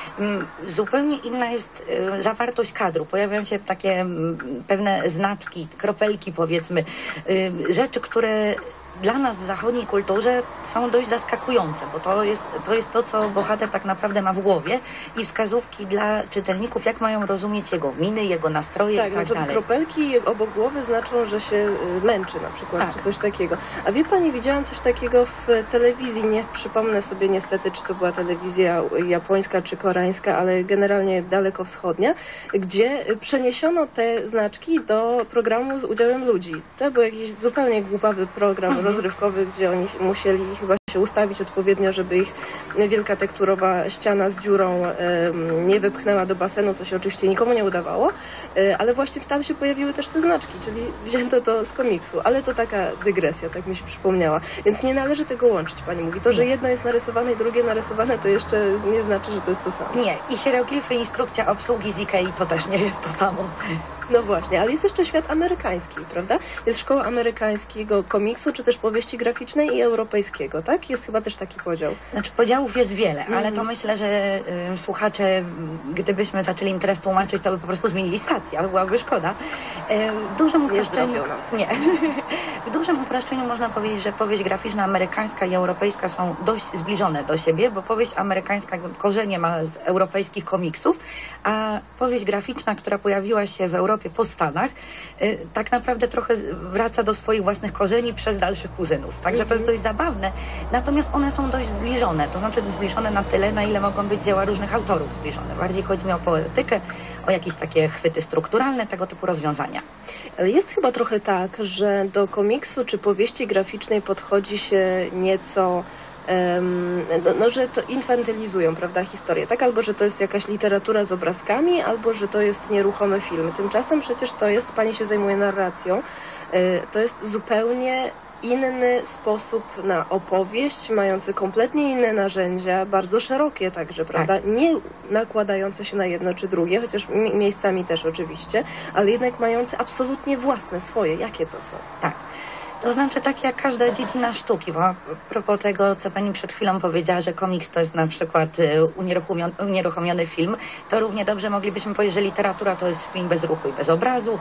zupełnie inna jest zawartość kadru. Pojawiają się takie pewne znaczki, kropelki powiedzmy, rzeczy, które dla nas w zachodniej kulturze są dość zaskakujące, bo to jest to, co bohater tak naprawdę ma w głowie i wskazówki dla czytelników, jak mają rozumieć jego miny, jego nastroje tak, i tak dalej. Kropelki obok głowy znaczą, że się męczy na przykład, czy coś takiego. A wie Pani, widziałam coś takiego w telewizji, nie przypomnę sobie niestety, czy to była telewizja japońska, czy koreańska, ale generalnie dalekowschodnia, gdzie przeniesiono te znaczki do programu z udziałem ludzi. To był jakiś zupełnie głupawy program rozrywkowy, gdzie oni musieli chyba się ustawić odpowiednio, żeby ich wielka tekturowa ściana z dziurą nie wypchnęła do basenu, co się oczywiście nikomu nie udawało, ale właśnie tam się pojawiły też te znaczki, czyli wzięto to z komiksu, ale to taka dygresja, tak mi się przypomniała. Więc nie należy tego łączyć, Pani mówi. To, że jedno jest narysowane i drugie narysowane, to jeszcze nie znaczy, że to jest to samo. Nie, i hieroglify, instrukcja obsługi z Ikei to też nie jest to samo. No właśnie, ale jest jeszcze świat amerykański, prawda? Jest szkoła amerykańskiego komiksu, czy też powieści graficznej i europejskiego, tak? Jest chyba też taki podział. Znaczy podziałów jest wiele, ale to myślę, że słuchacze, gdybyśmy zaczęli im teraz tłumaczyć, to by po prostu zmienili stację, ale byłaby szkoda. W dużym uproszczeniu, w dużym uproszczeniu można powiedzieć, że powieść graficzna amerykańska i europejska są dość zbliżone do siebie, bo powieść amerykańska korzenie ma z europejskich komiksów, a powieść graficzna, która pojawiła się w Europie po Stanach, tak naprawdę trochę wraca do swoich własnych korzeni przez dalszych kuzynów. Także to jest dość zabawne. Natomiast one są dość zbliżone. To znaczy zbliżone na tyle, na ile mogą być dzieła różnych autorów zbliżone. Bardziej chodzi mi o poetykę, o jakieś takie chwyty strukturalne, tego typu rozwiązania. Ale jest chyba trochę tak, że do komiksu czy powieści graficznej podchodzi się nieco że to infantylizują, prawda, historię, tak? Albo, że to jest jakaś literatura z obrazkami, albo, że to jest nieruchomy film. Tymczasem przecież to jest, Pani się zajmuje narracją, to jest zupełnie inny sposób na opowieść, mający kompletnie inne narzędzia, bardzo szerokie także, prawda? Nie nakładające się na jedno czy drugie, chociaż miejscami też oczywiście, ale jednak mające absolutnie własne, swoje. Jakie to są? Tak. To znaczy tak jak każda dziedzina sztuki, bo a propos tego, co pani przed chwilą powiedziała, że komiks to jest na przykład unieruchomiony film, to równie dobrze moglibyśmy powiedzieć, że literatura to jest film bez ruchu i bez obrazu.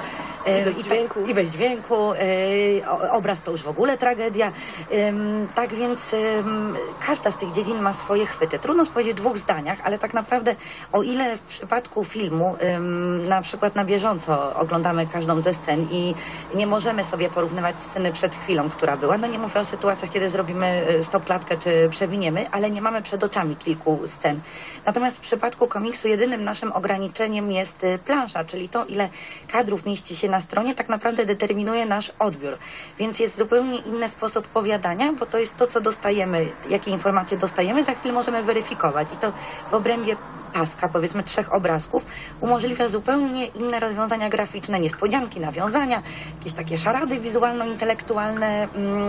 I bez dźwięku. Obraz to już w ogóle tragedia. Tak więc każda z tych dziedzin ma swoje chwyty. Trudno powiedzieć w dwóch zdaniach, ale tak naprawdę o ile w przypadku filmu na przykład na bieżąco oglądamy każdą ze scen i nie możemy sobie porównywać sceny przed chwilą, która była. No nie mówię o sytuacjach, kiedy zrobimy stopklatkę czy przewiniemy, ale nie mamy przed oczami kilku scen. Natomiast w przypadku komiksu jedynym naszym ograniczeniem jest plansza, czyli to, ile kadrów mieści się na stronie, tak naprawdę determinuje nasz odbiór. Więc jest zupełnie inny sposób powiadania, bo to jest to, co dostajemy, jakie informacje dostajemy, za chwilę możemy weryfikować. I to w obrębie paska, powiedzmy 3 obrazków, umożliwia zupełnie inne rozwiązania graficzne, niespodzianki, nawiązania, jakieś takie szarady wizualno-intelektualne,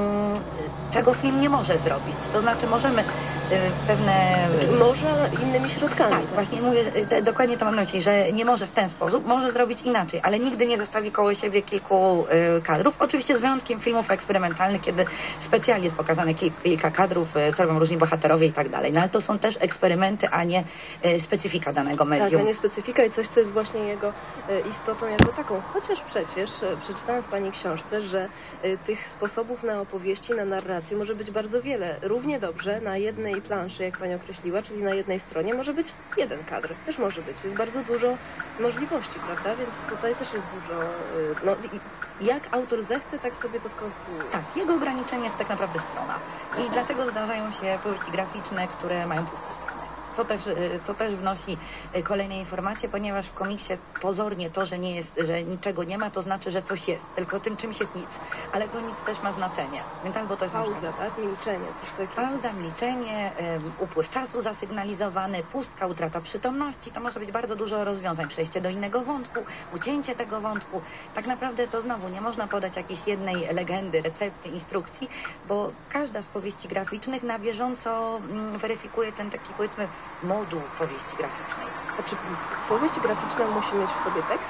czego film nie może zrobić. To znaczy możemy pewne... Może innymi środkami. Tak, właśnie mówię, dokładnie to mam na myśli, że nie może w ten sposób, może zrobić inaczej, ale nigdy nie zestawi koło siebie kilku kadrów. Oczywiście z wyjątkiem filmów eksperymentalnych, kiedy specjalnie jest pokazane kilka kadrów, co robią różni bohaterowie i tak dalej. No ale to są też eksperymenty, a nie specyfika danego medium. Tak, a nie specyfika i coś, co jest właśnie jego istotą jako taką. Chociaż przecież przeczytałam w pani książce, że tych sposobów na opowieści, na narrację może być bardzo wiele. Równie dobrze na jednej planszy, jak pani określiła, czyli na jednej stronie może być jeden kadr. Też może być. Jest bardzo dużo możliwości, prawda? Więc tutaj też jest dużo... No, jak autor zechce, tak sobie to skonstruuje. Tak, jego ograniczenie jest tak naprawdę strona. I dlatego zdarzają się powieści graficzne, które mają puste strony. Co też wnosi kolejne informacje, ponieważ w komiksie pozornie to, że niczego nie ma, to znaczy, że coś jest. Tylko tym czymś jest nic. Ale to nic też ma znaczenie. Więc albo to jest pauza, tak? Milczenie, coś takiego. Pauza, milczenie, upływ czasu zasygnalizowany, pustka, utrata przytomności. To może być bardzo dużo rozwiązań. Przejście do innego wątku, ucięcie tego wątku. Tak naprawdę to znowu nie można podać jakiejś jednej legendy, recepty, instrukcji, bo każda z powieści graficznych na bieżąco weryfikuje ten taki, powiedzmy, moduł powieści graficznej. A czy powieść graficzna musi mieć w sobie tekst?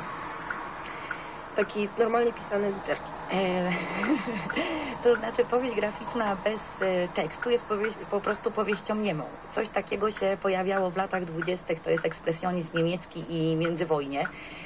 Taki normalnie pisane literki. To znaczy powieść graficzna bez tekstu jest po prostu powieścią niemą. Coś takiego się pojawiało w latach 20. To jest ekspresjonizm niemiecki i międzywojnie.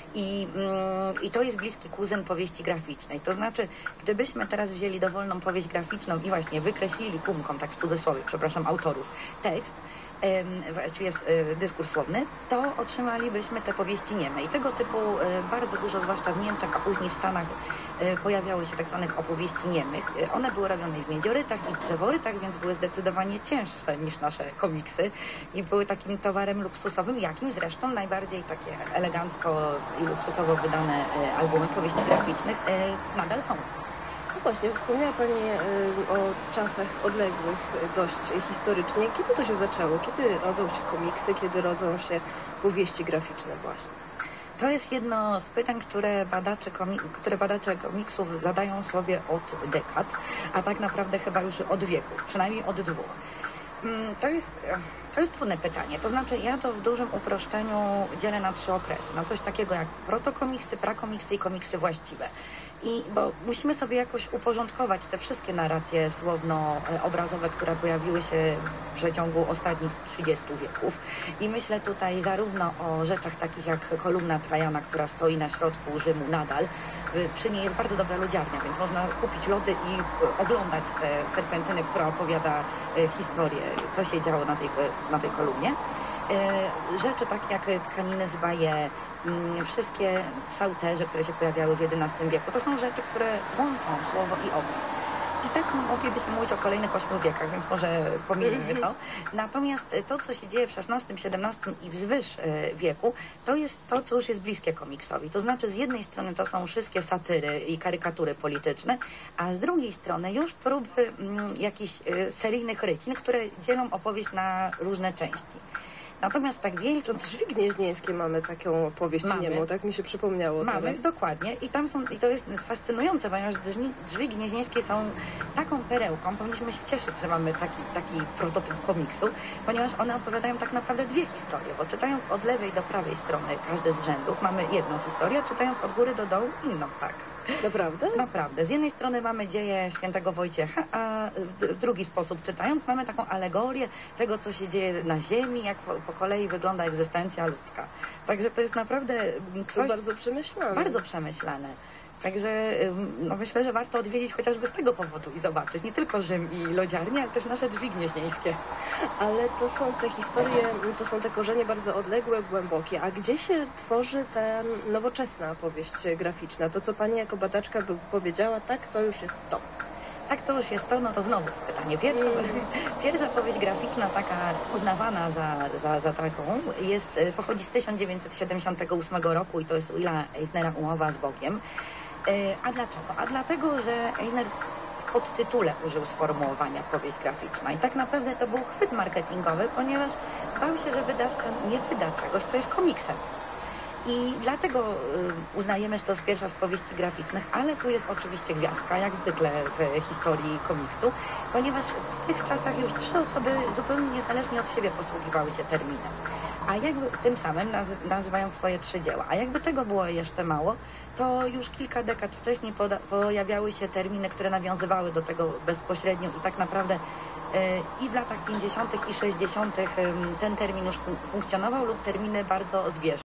I to jest bliski kuzyn powieści graficznej. To znaczy, gdybyśmy teraz wzięli dowolną powieść graficzną i właśnie wykreślili gumką, tak w cudzysłowie, przepraszam, autorów, tekst, właściwie dyskurs słowny, to otrzymalibyśmy te powieści nieme. I tego typu bardzo dużo, zwłaszcza w Niemczech, a później w Stanach, pojawiały się tak zwanych opowieści niemych. One były robione w miedziorytach i drzeworytach, więc były zdecydowanie cięższe niż nasze komiksy i były takim towarem luksusowym, jakim zresztą najbardziej takie elegancko i luksusowo wydane albumy powieści graficznych nadal są. No właśnie, wspomniała pani o czasach odległych dość historycznie. Kiedy to się zaczęło? Kiedy rodzą się komiksy? Kiedy rodzą się powieści graficzne właśnie? To jest jedno z pytań, które badacze komiksów zadają sobie od dekad, a tak naprawdę chyba już od wieków, przynajmniej od 2. To jest trudne pytanie. To znaczy, ja to w dużym uproszczeniu dzielę na 3 okresy. Na coś takiego jak protokomiksy, prakomiksy i komiksy właściwe. Bo musimy sobie jakoś uporządkować te wszystkie narracje słowno-obrazowe, które pojawiły się w przeciągu ostatnich 30 wieków. I myślę tutaj zarówno o rzeczach takich jak kolumna Trajana, która stoi na środku Rzymu nadal. Przy niej jest bardzo dobra lodziarnia, więc można kupić lody i oglądać te serpentyny, która opowiada historię, co się działo na tej kolumnie. Rzeczy takie jak tkaniny z Baje, wszystkie psalterze, które się pojawiały w XI wieku, to są rzeczy, które łączą słowo i obraz. I tak moglibyśmy mówić o kolejnych 8 wiekach, więc może pomijmy to. Natomiast to, co się dzieje w XVI, XVII i wzwyż wieku, to jest to, co już jest bliskie komiksowi. To znaczy z jednej strony to są wszystkie satyry i karykatury polityczne, a z drugiej strony już próby jakichś seryjnych rycin, które dzielą opowieść na różne części. Natomiast tak wielki... Drzwi gnieźnieńskie mamy taką opowieść niemą, tak mi się przypomniało. Mamy, teraz. dokładnie. I tam są, i to jest fascynujące, ponieważ drzwi gnieźnieńskie są taką perełką. Powinniśmy się cieszyć, że mamy taki prototyp komiksu, ponieważ one opowiadają tak naprawdę dwie historie, bo czytając od lewej do prawej strony każdy z rzędów mamy jedną historię, a czytając od góry do dołu inną, tak. Naprawdę? Naprawdę. Z jednej strony mamy dzieje świętego Wojciecha, a w drugi sposób czytając mamy taką alegorię tego, co się dzieje na ziemi, jak po kolei wygląda egzystencja ludzka. Także to jest naprawdę coś... To bardzo przemyślane. Bardzo przemyślane. Także no myślę, że warto odwiedzić chociażby z tego powodu i zobaczyć nie tylko Rzym i lodziarnie, ale też nasze drzwi gnieźnieńskie. Ale to są te historie, to są te korzenie bardzo odległe, głębokie. A gdzie się tworzy ta nowoczesna opowieść graficzna? To, co pani jako badaczka by powiedziała, tak, to już jest to. Tak, to już jest to, no to znowu jest pytanie. Pierwsza powieść graficzna, taka uznawana za taką, pochodzi z 1978 roku i to jest Willa Eisnera Umowa z Bogiem. A dlaczego? A dlatego, że Eisner w podtytule użył sformułowania powieść graficzna i tak naprawdę to był chwyt marketingowy, ponieważ bał się, że wydawca nie wyda czegoś, co jest komiksem. I dlatego uznajemy, że to jest pierwsza z powieści graficznych, ale tu jest oczywiście gwiazdka, jak zwykle w historii komiksu, ponieważ w tych czasach już 3 osoby zupełnie niezależnie od siebie posługiwały się terminem. A jakby tym samym nazywając swoje 3 dzieła. A jakby tego było jeszcze mało, to już kilka dekad wcześniej pojawiały się terminy, które nawiązywały do tego bezpośrednio i tak naprawdę i w latach 50. i 60. ten termin już funkcjonował lub terminy bardzo zbieżne.